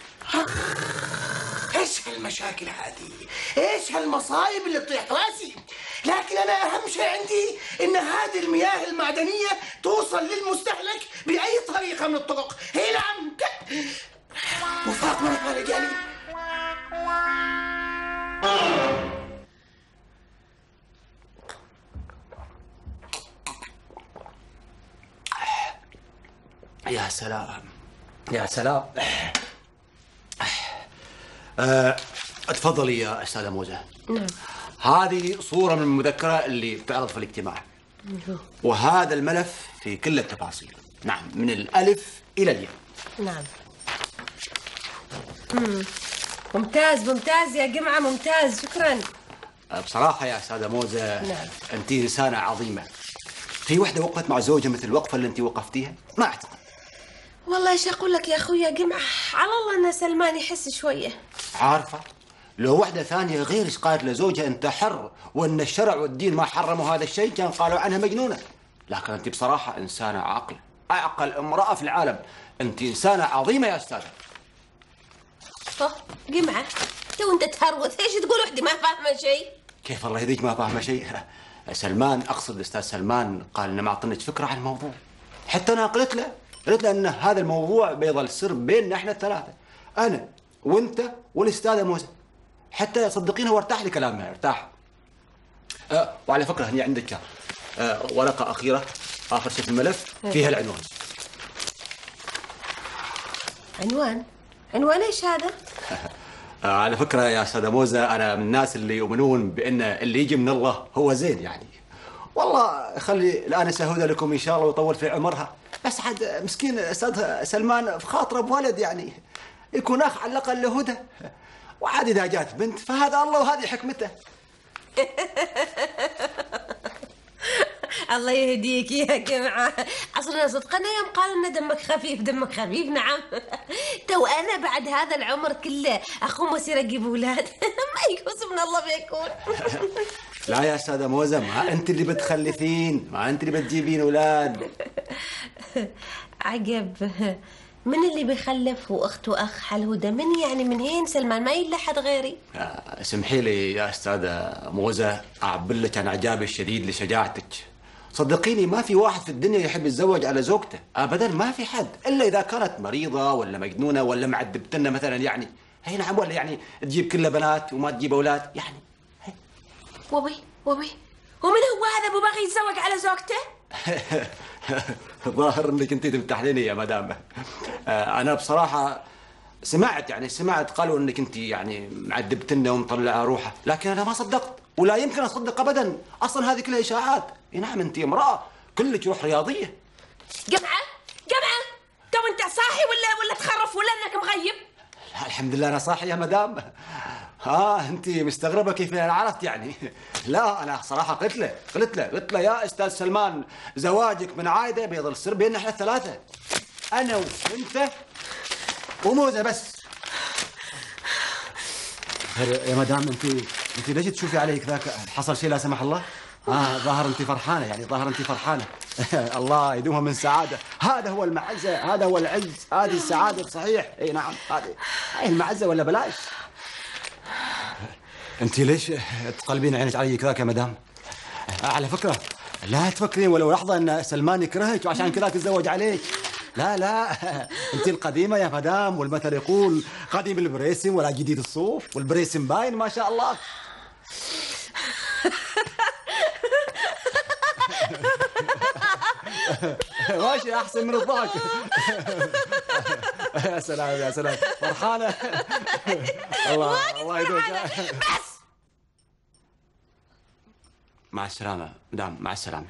ايش هالمشاكل هذه؟ ايش هالمصايب اللي تطيح راسي؟ لكن انا اهم شيء عندي ان هذه المياه المعدنيه توصل للمستهلك باي طريقه من الطرق. هي نعم وفاق مرة رجالي. يا سلام يا سلام. تفضلي يا أستاذة موزة. نعم. هذه صورة من المذكرة اللي بتعرض في الاجتماع، وهذا الملف في كل التفاصيل. نعم، من الألف إلى الياء. نعم. ممتاز يا جمعة، ممتاز، شكرا. بصراحة يا أستاذة موزة، نعم، أنت إنسانة عظيمة. في وحدة وقفت مع زوجها مثل الوقفة اللي أنت وقفتيها؟ ما أعتقد. والله ايش اقول لك يا اخويا جمعة، على الله ان سلمان يحس شوية. عارفة، لو وحدة ثانية غيرك قالت لزوجها أنت حر وأن الشرع والدين ما حرموا هذا الشيء، كان قالوا عنها مجنونة. لكن أنت بصراحة إنسانة عاقلة، أعقل امرأة في العالم. أنت إنسانة عظيمة يا أستاذة. جمعة، تو أنت تهروث، إيش تقول وحدي ما فاهمة شيء؟ كيف الله يهديك ما فاهمة شيء؟ سلمان، أقصد أستاذ سلمان، قال إنه ما أعطنيش فكرة عن الموضوع. حتى أنا قلت له أن هذا الموضوع بيظل سر بيننا إحنا الثلاثة، أنا وأنت والأستاذة موزة. حتى صدقينها وارتاح لكلامها، ارتاح. وعلى فكرة هني عندك ورقة أخيرة آخر شيء في الملف فيها العنوان. عنوان إيش هذا؟ على فكرة يا أستاذة موزة، أنا من الناس اللي يؤمنون بأن اللي يجي من الله هو زين يعني. والله خلي الآنسة هدى لكم إن شاء الله ويطول في عمرها. بس عاد مسكين أستاذ سلمان في خاطره بولد يعني، يكون أخ على الأقل لهدى. وعاد إذا جات بنت فهذا الله وهذه حكمته. الله يهديك يا جماعة. أصلا صدقنا يوم قالوا لنا دمك خفيف. نعم. تو أنا بعد هذا العمر كله أخوم وأصير أجيب أولاد. ما يقوس من الله بيكون. لا يا أستاذة موزة، ما أنت اللي بتخلفين، ما أنت اللي بتجيبين أولاد. عجب، من اللي بيخلف وأخت وأخ حل هدى؟ من يعني من هين سلمان ما يلا حد غيري؟ اسمحي لي يا أستاذة موزة أعبر لك عن إعجابي الشديد لشجاعتك. صدقيني ما في واحد في الدنيا يحب يتزوج على زوجته أبدا، ما في حد، إلا إذا كانت مريضة ولا مجنونة ولا معذبتنا مثلا يعني. هي نعم، ولا يعني تجيب كلها بنات وما تجيب أولاد يعني. ومن هو هذا أبو باغي يتزوج على زوجته؟ ظاهر انك انت تمتحنيني يا مدام. انا بصراحه سمعت قالوا انك انت يعني معذبتنا ومطلعه روحه، لكن انا ما صدقت ولا يمكن اصدق ابدا. اصلا هذه كلها اشاعات. نعم انت امراه كلك روح رياضيه. جمعه تو انت صاحي ولا تخرف ولا انك مغيب؟ لا الحمد لله انا صاحي يا مدام. انت مستغربه كيف انا عرفت يعني؟ لا انا صراحه قلت له يا استاذ سلمان زواجك من عايده بيظل سر بيننا احنا الثلاثه، انا وانت وموزه بس. يا مدام انت ليش تشوفي علي كذاك؟ حصل شيء لا سمح الله؟ ظاهر انت فرحانه يعني، الله يدومها من سعاده. هذا هو المعزه، هذا هو العز، هذه السعاده صحيح. اي نعم هذه المعزه ولا بلاش. انت ليش تقلبين عينك علي كذاك يا مدام؟ على فكره لا تفكرين ولو لحظه ان سلمان يكرهك وعشان كذاك تزوج عليك. لا انت القديمه يا مدام، والمثل يقول قديم البريسم ولا جديد الصوف، والبريسم باين ما شاء الله. ماشي احسن من الضحك. يا سلام فرحانه. الله يدومك. بس مع السلامه مدام، مع السلامه.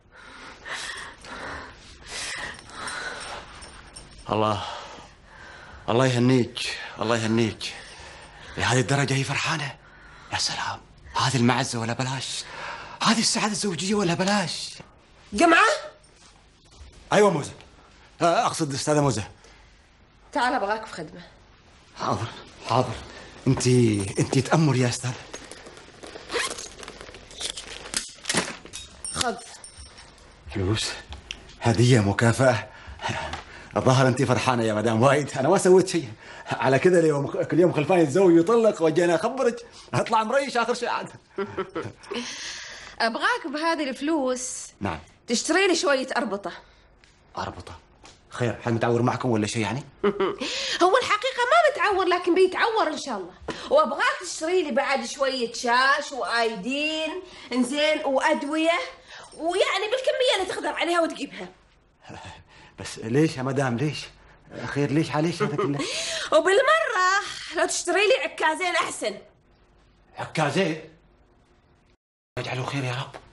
الله يهنيك لهذه الدرجه هي فرحانه. يا سلام، هذه المعزه ولا بلاش، هذه السعاده الزوجيه ولا بلاش. جمعه ايوه موزه، اقصد استاذه موزه. تعال ابغاك في خدمه. حاضر. انت تأمر يا استاذ. خذ فلوس، هديه مكافاه. الظاهر انت فرحانه يا مدام وايد. انا ما سويت شيء على كذا. اليوم كل يوم خلفاني يتزوج ويطلق وجينا اخبرك اطلع مريش اخر شيء عاد. ابغاك بهذه الفلوس نعم تشتري لي شويه اربطه. خير، هل متعور معكم ولا شيء يعني؟ هو الحقيقه ما متعور لكن بيتعور ان شاء الله. وابغاك تشتري لي بعد شويه شاش وايدين انزين وادويه، ويعني بالكميه اللي تقدر عليها وتجيبها. بس ليش يا مدام ليش؟ خير ليش هذا كله؟ وبالمره لو تشتري لي عكازين احسن. عكازين؟ اجعله خير يا رب.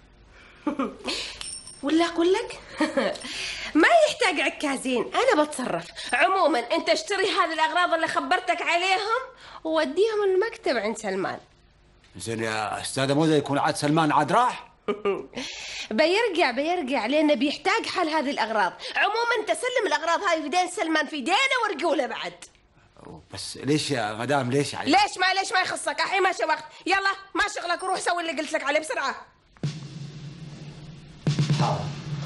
ولا اقول لك ما يحتاج عكازين، انا بتصرف. عموما انت اشتري هذه الاغراض اللي خبرتك عليهم ووديهم المكتب عند سلمان. زين يا استاذه موزه، يكون عاد سلمان عاد راح؟ بيرجع لانه بيحتاج حل هذه الاغراض. عموما تسلم الاغراض هاي في يدين سلمان، في يدينا ورجوله بعد. بس ليش يا مدام ليش يعني؟ ليش ما يخصك؟ الحين ماشي وقت. يلا ما شغلك وروح سوي اللي قلت لك عليه بسرعه. حاضر.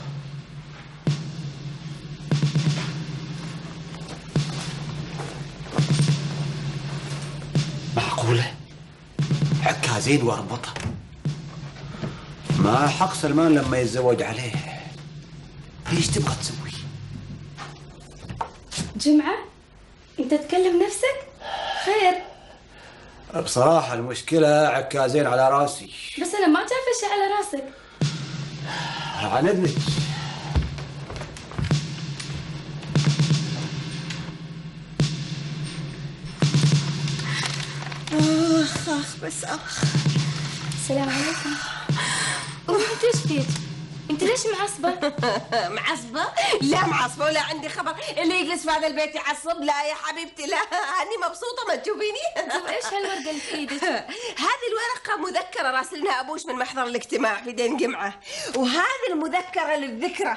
معقوله عكازين واربطه؟ ما حق سلمان لما يتزوج عليه. ليش تبغى تسوي؟ جمعة انت تكلم نفسك؟ خير؟ بصراحة المشكلة عكازين على راسي. بس انا ما شايفة شيء على راسك. عندك بس السلام عليكم. انت ايش فيك؟ انت ليش معصبة؟ معصبة؟ لا معصبة ولا عندي خبر. اللي يجلس في هذا البيت يعصب؟ لا يا حبيبتي لا، أني مبسوطة ما تشوفيني. طب ايش هالورقة اللي في ايدك؟ هذه الورقة مذكرة راسلناها أبوش من محضر الاجتماع في دين جمعة، وهذه المذكرة للذكرى.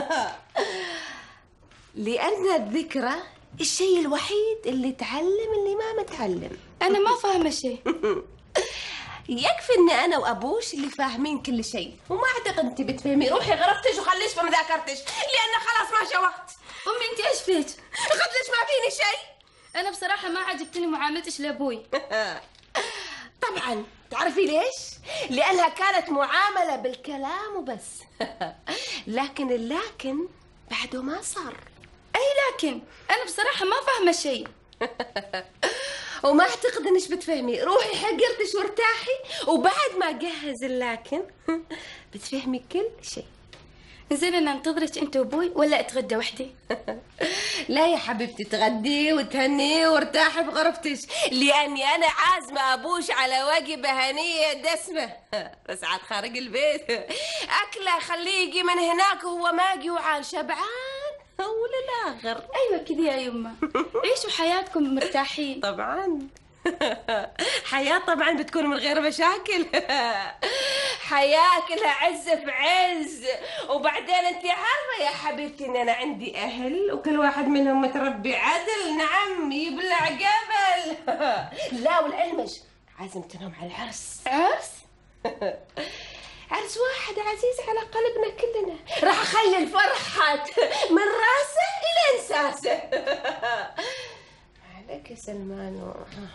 لأن الذكرى الشيء الوحيد اللي تعلم اللي ما متعلم. أنا ما فاهمة شيء. يكفي ان انا وابوش اللي فاهمين كل شيء، وما اعتقد انت بتفهمي. روحي غرفتش وخليش في مذاكرتش لان خلاص ماشي وقت. امي انت ايش فيك؟ قلت ليش ما فيني شيء؟ انا بصراحه ما عجبتني معاملتك لابوي. طبعا تعرفي ليش؟ لانها كانت معامله بالكلام وبس. لكن بعده ما صار. اي لكن انا بصراحه ما فاهمه شيء. وما اعتقد انك بتفهمي. روحي حقرتش وارتاحي، وبعد ما اجهز اللكن بتفهمي كل شيء. زين انا انتظرك انت وابوي ولا اتغدى وحدي؟ لا يا حبيبتي، تغدي وتهني وارتاحي بغرفتك، لاني انا عازمه ابوش على وجبه هنيه دسمه بس عاد خارج البيت اكله خليه يجي من هناك وهو ما جوعان شبعان وللاخر. ايوه كذا يا يمه، عيشوا حياتكم مرتاحين. طبعا حياة طبعا بتكون من غير مشاكل حياة كلها عز في عز. وبعدين انت عارفة يا حبيبتي ان انا عندي اهل وكل واحد منهم متربي عدل، نعم يبلع جبل لا والعلمش عازم تنام على العرس. عرس؟ عرس واحد عزيز على قلبنا كلنا، راح اخلي الفرحة من راسه الى انساسه عليك يا سلمان.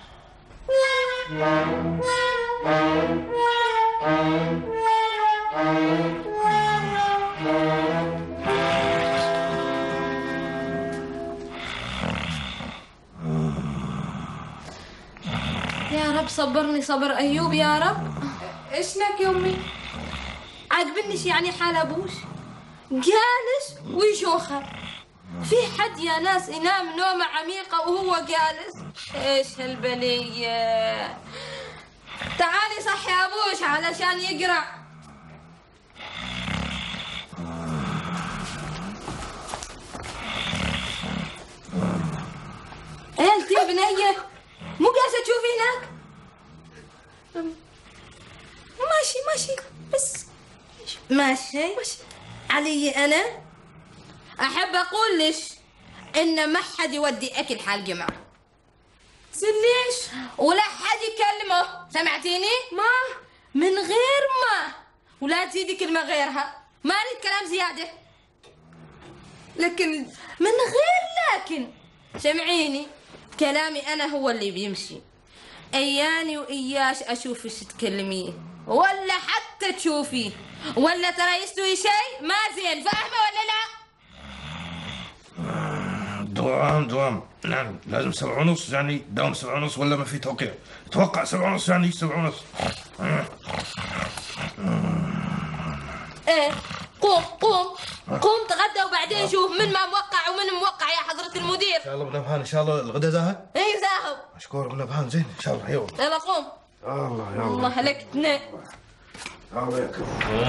يا رب صبرني صبر أيوب يا رب. ايش لك يا امي؟ عاجبنيش يعني حال أبوش جالس ويشوخر. في حد يا ناس ينام نومة عميقة وهو جالس؟ ايش هالبلية؟ تعالي صحي أبوش علشان يقرأ. انت يا بنية مو قاسة تشوفي هناك؟ ماشي بس ماشي علي انا احب اقول لش ان ما حد يودي اكل حال جماعة. ليش؟ ولا حد يكلمه، سمعتيني؟ ما من غير ما، ولا تزيدي كلمة غيرها، ما اريد كلام زيادة. لكن من غير لكن سمعيني، كلامي انا هو اللي بيمشي. اياني واياش اشوفش تكلميه ولا حتى تشوفيه ولا ترى يستوي شيء ما زين، فاهمه ولا لا؟ دوام نعم لازم 7:30 يعني دوام 7:30 ولا ما في توقيع؟ اتوقع 7:30 يعني 7:30. ايه قوم تغدى وبعدين شوف من ما موقع ومن موقع يا حضرة المدير. ان شاء الله بنبهان، ان شاء الله الغدا زاهد. ايه زاهد مشكور بنبهان زين ان شاء الله. يلا قوم. الله يلا الله لك اثنين. الله يكرمك.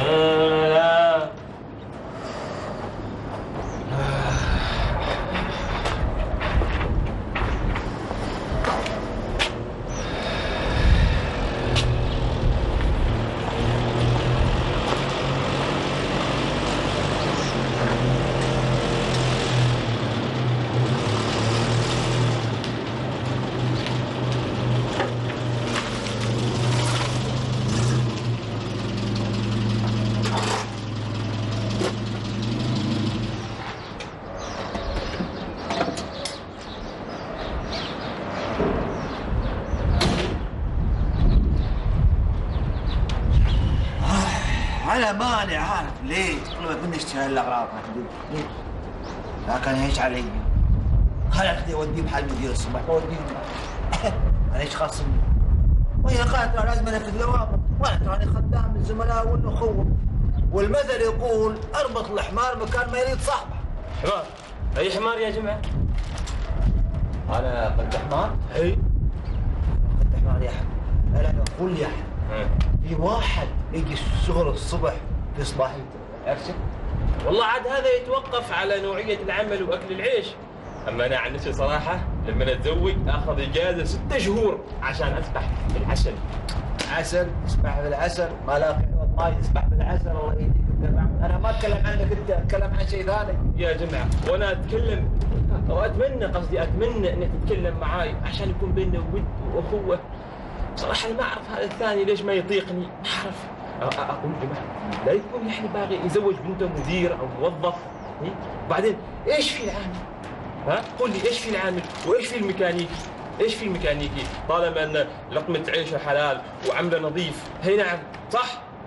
أنا ماني عارف ليه طلبت مني اشتري الأغراض ليش؟ لكن ايش علي؟ خلت لي اوديه بحال مدير الصبح اوديه انا ايش خاصني؟ وهي قالت لازم انفذ الاوامر، وانا تراني خدام الزملاء والاخوه، والمثل يقول اربط الحمار مكان ما يريد صاحبه. حمار؟ اي حمار يا جماعه؟ انا قد حمار؟ اي قد حمار يا احمد. انا اقول يا احمد في واحد يجي الشغل الصبح في صباحيته، عرفت؟ والله عاد هذا يتوقف على نوعية العمل وأكل العيش. أما أنا عن نفسي صراحة لما أتزوج آخذ إجازة 6 شهور عشان أسبح بالعسل. عسل؟ تسبح بالعسل؟ ما لاقي ما يسبح بالعسل الله يهديك. أنا ما أتكلم عنك أنت، أتكلم عن شيء ثاني. يا جماعة وأنا أتكلم أتمنى إنك تتكلم معاي عشان يكون بيننا ود وأخوة. صراحة أنا ما أعرف هذا الثاني ليش ما يطيقني، ما أعرف. أقول جماعة لا يكون يعني باغي يزوج بنته مدير أو موظف. وبعدين إيش في العامل؟ ها؟ قول لي إيش في العامل وإيش في الميكانيكي؟ إيش في الميكانيكي؟ طالما أن لقمة عيشه حلال وعمله نظيف، هي نعم صح؟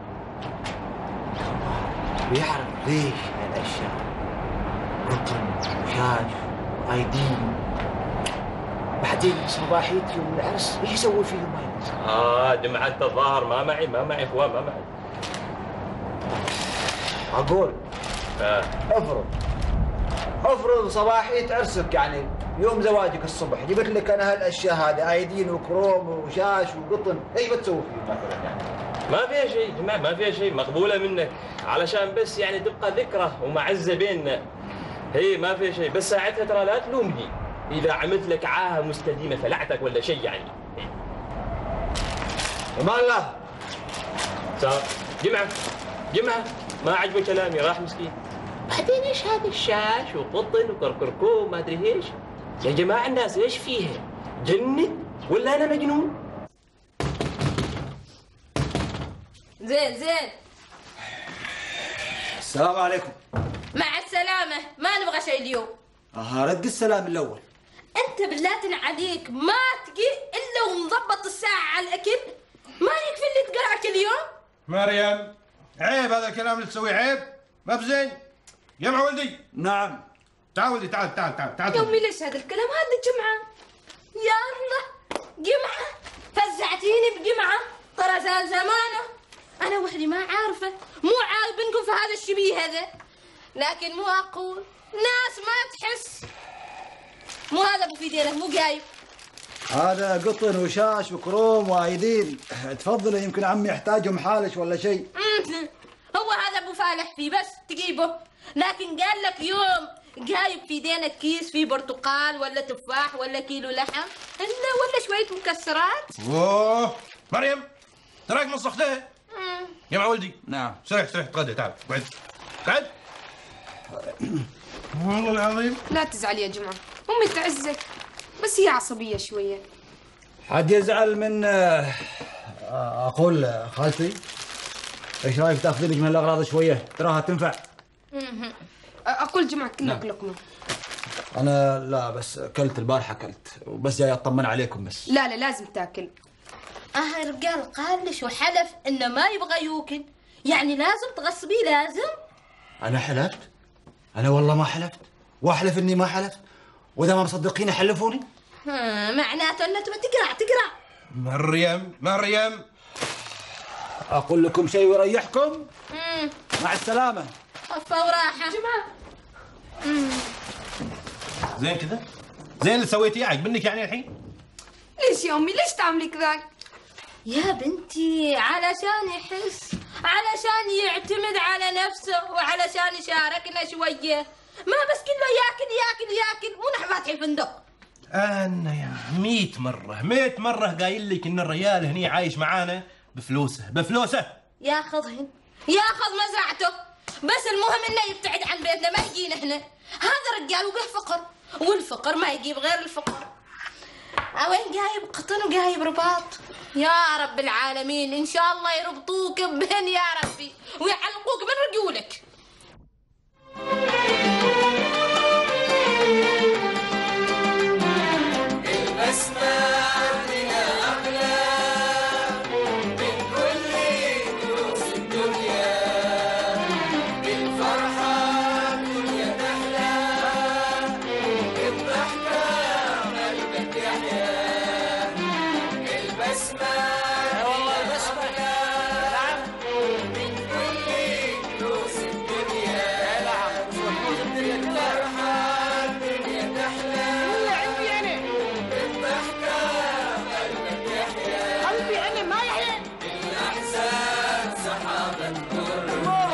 ويعرف ليش هالأشياء؟ رقم وشاش وأيدين. بعدين صباحيتي يوم العرس ايش يسوي فيهم هاي؟ جماعة انت الظاهر ما معي اخوان ما معي. اقول افرض صباحية عرسك يعني يوم زواجك الصبح جبت لك انا هالاشياء هذه ايدين وكروم وشاش وقطن، ايش بتسوي فيه مثلا يعني؟ ما فيها شيء يا جماعه، ما فيها شيء، مقبوله منك علشان بس يعني تبقى ذكرى ومعزه بيننا. هي ما فيها شيء، بس ساعتها ترى لا تلومني اذا عملت لك عاهه مستديمه فلعتك ولا شيء يعني. امان الله. صار جمعه ما عجبه كلامي راح مسكين. بعدين ايش هذا الشاش وقطن وكركركوم ما ادري ايش؟ يا جماعه الناس ايش فيها؟ جنت ولا انا مجنون؟ زين السلام عليكم. مع السلامة، ما نبغى شيء اليوم. رد السلام الأول. أنت بالله عليك ما تجي إلا ومضبط الساعة على الأكل؟ ما يكفي اللي تقرأ كل يوم؟ مريم عيب هذا الكلام اللي تسويه، عيب ما بزين. جمعة ولدي. نعم. تعال ولدي تعال. يا أمي ليش هذا الكلام هذا جمعة؟ يا الله جمعة فزعتيني بجمعة، ترى زال زمانه. أنا وحدي ما عارفة، مو عاجبنكم في هذا الشبيه هذا، لكن مو أقول ناس ما تحس. مو هذا أبو فيديله مو جايب. هذا قطن وشاش وكروم وايدين، تفضل يمكن عمي يحتاجهم حالش ولا شيء. هو هذا أبو فالح فيه بس تجيبه، لكن قال لك يوم جايب في يدينا كيس فيه برتقال ولا تفاح ولا كيلو لحم ولا شوية مكسرات. اوه مريم تراك مسختها. جمعة ولدي. نعم. سرح تغدى، تعال قعد. والله العظيم. لا تزعل يا جمعة، أمي تعزك بس هي عصبية شوية. حد يزعل من أقول خالتي؟ ايش رايك تاخذي لك من الاغراض شويه؟ تراها تنفع. اقول جمعة كلك لقمه. انا لا بس اكلت البارحه، اكلت وبس جاي اطمن عليكم بس. لا لازم تاكل. الرجال قالش وحلف انه ما يبغى يوكل، يعني لازم تغصبيه لازم. انا حلفت؟ انا والله ما حلفت، واحلف اني ما حلفت، واذا ما مصدقين حلفوني. معناته انك تقرا. مريم اقول لكم شيء ويريحكم. مع السلامه. خفه وراحه. جماعه زين كذا؟ زين اللي سويتيه عجبنك يعني الحين؟ ليش يا امي ليش تعملي كذاك؟ يا بنتي علشان يحس، علشان يعتمد على نفسه، وعلشان يشاركنا شويه، ما بس كله ياكل ونحن فاتحين فندق. انا يا 100 مرة قايل لك ان الرجال هني عايش معانا بفلوسه. ياخذ مزرعته، بس المهم انه يبتعد عن بيتنا ما يجينا احنا. هذا رجال وبه فقر، والفقر ما يجيب غير الفقر. وين جايب قطن وجايب رباط. يا رب العالمين ان شاء الله يربطوك بهن يا ربي ويعلقوك من رجولك. البسمة عندنا أغلى من كل كنوز الدنيا، بالفرحة الدنيا تحلى، بالضحكة قلبك يحيا. البسمة عندنا أغلى من كل كنوز الدنيا، بالفرحة الدنيا تحلى. قلبي انا ما يحيى. الأحزان سحابة تمر،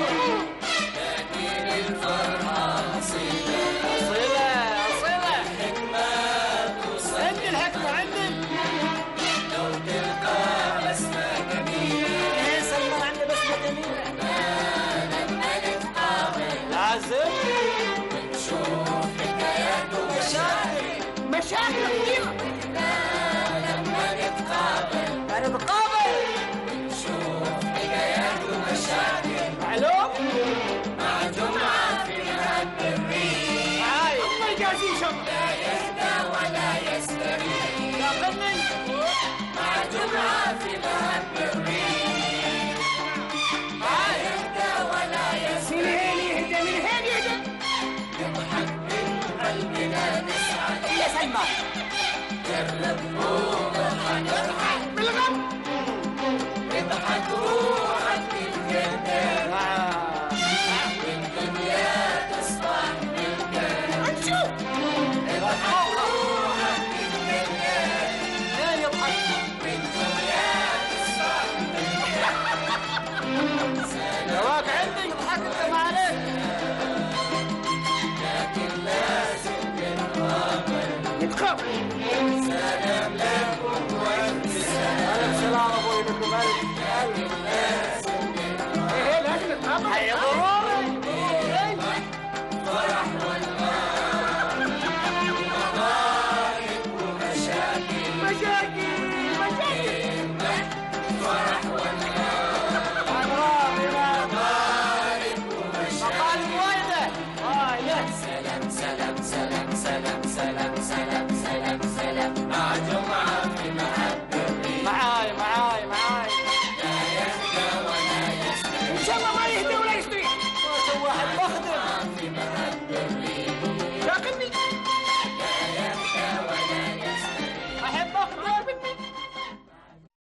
لكن الفرحة أصيلة. الحكمة توصل. عندي لو تلقى بسمة جميلة. سلمان عندي بسمة جميلة. لما نتقابل لازم ونشوف حكايات ومشاكل كثيرة. لما نتقابل ونشوف حكايات ومشاكل. معلوم؟ مع جمعة في مهب الريح. الله يجازيه شر. لا يهدى ولا يستريح. مع جمعة في مهب الريح. لا يهدى ولا يستريح. من هين يهدى. نضحك من قلبنا نسعد. يا سلمان جرب روحك اضحك بالغم. اضحك روحك بالجنة. والدنيا الباقي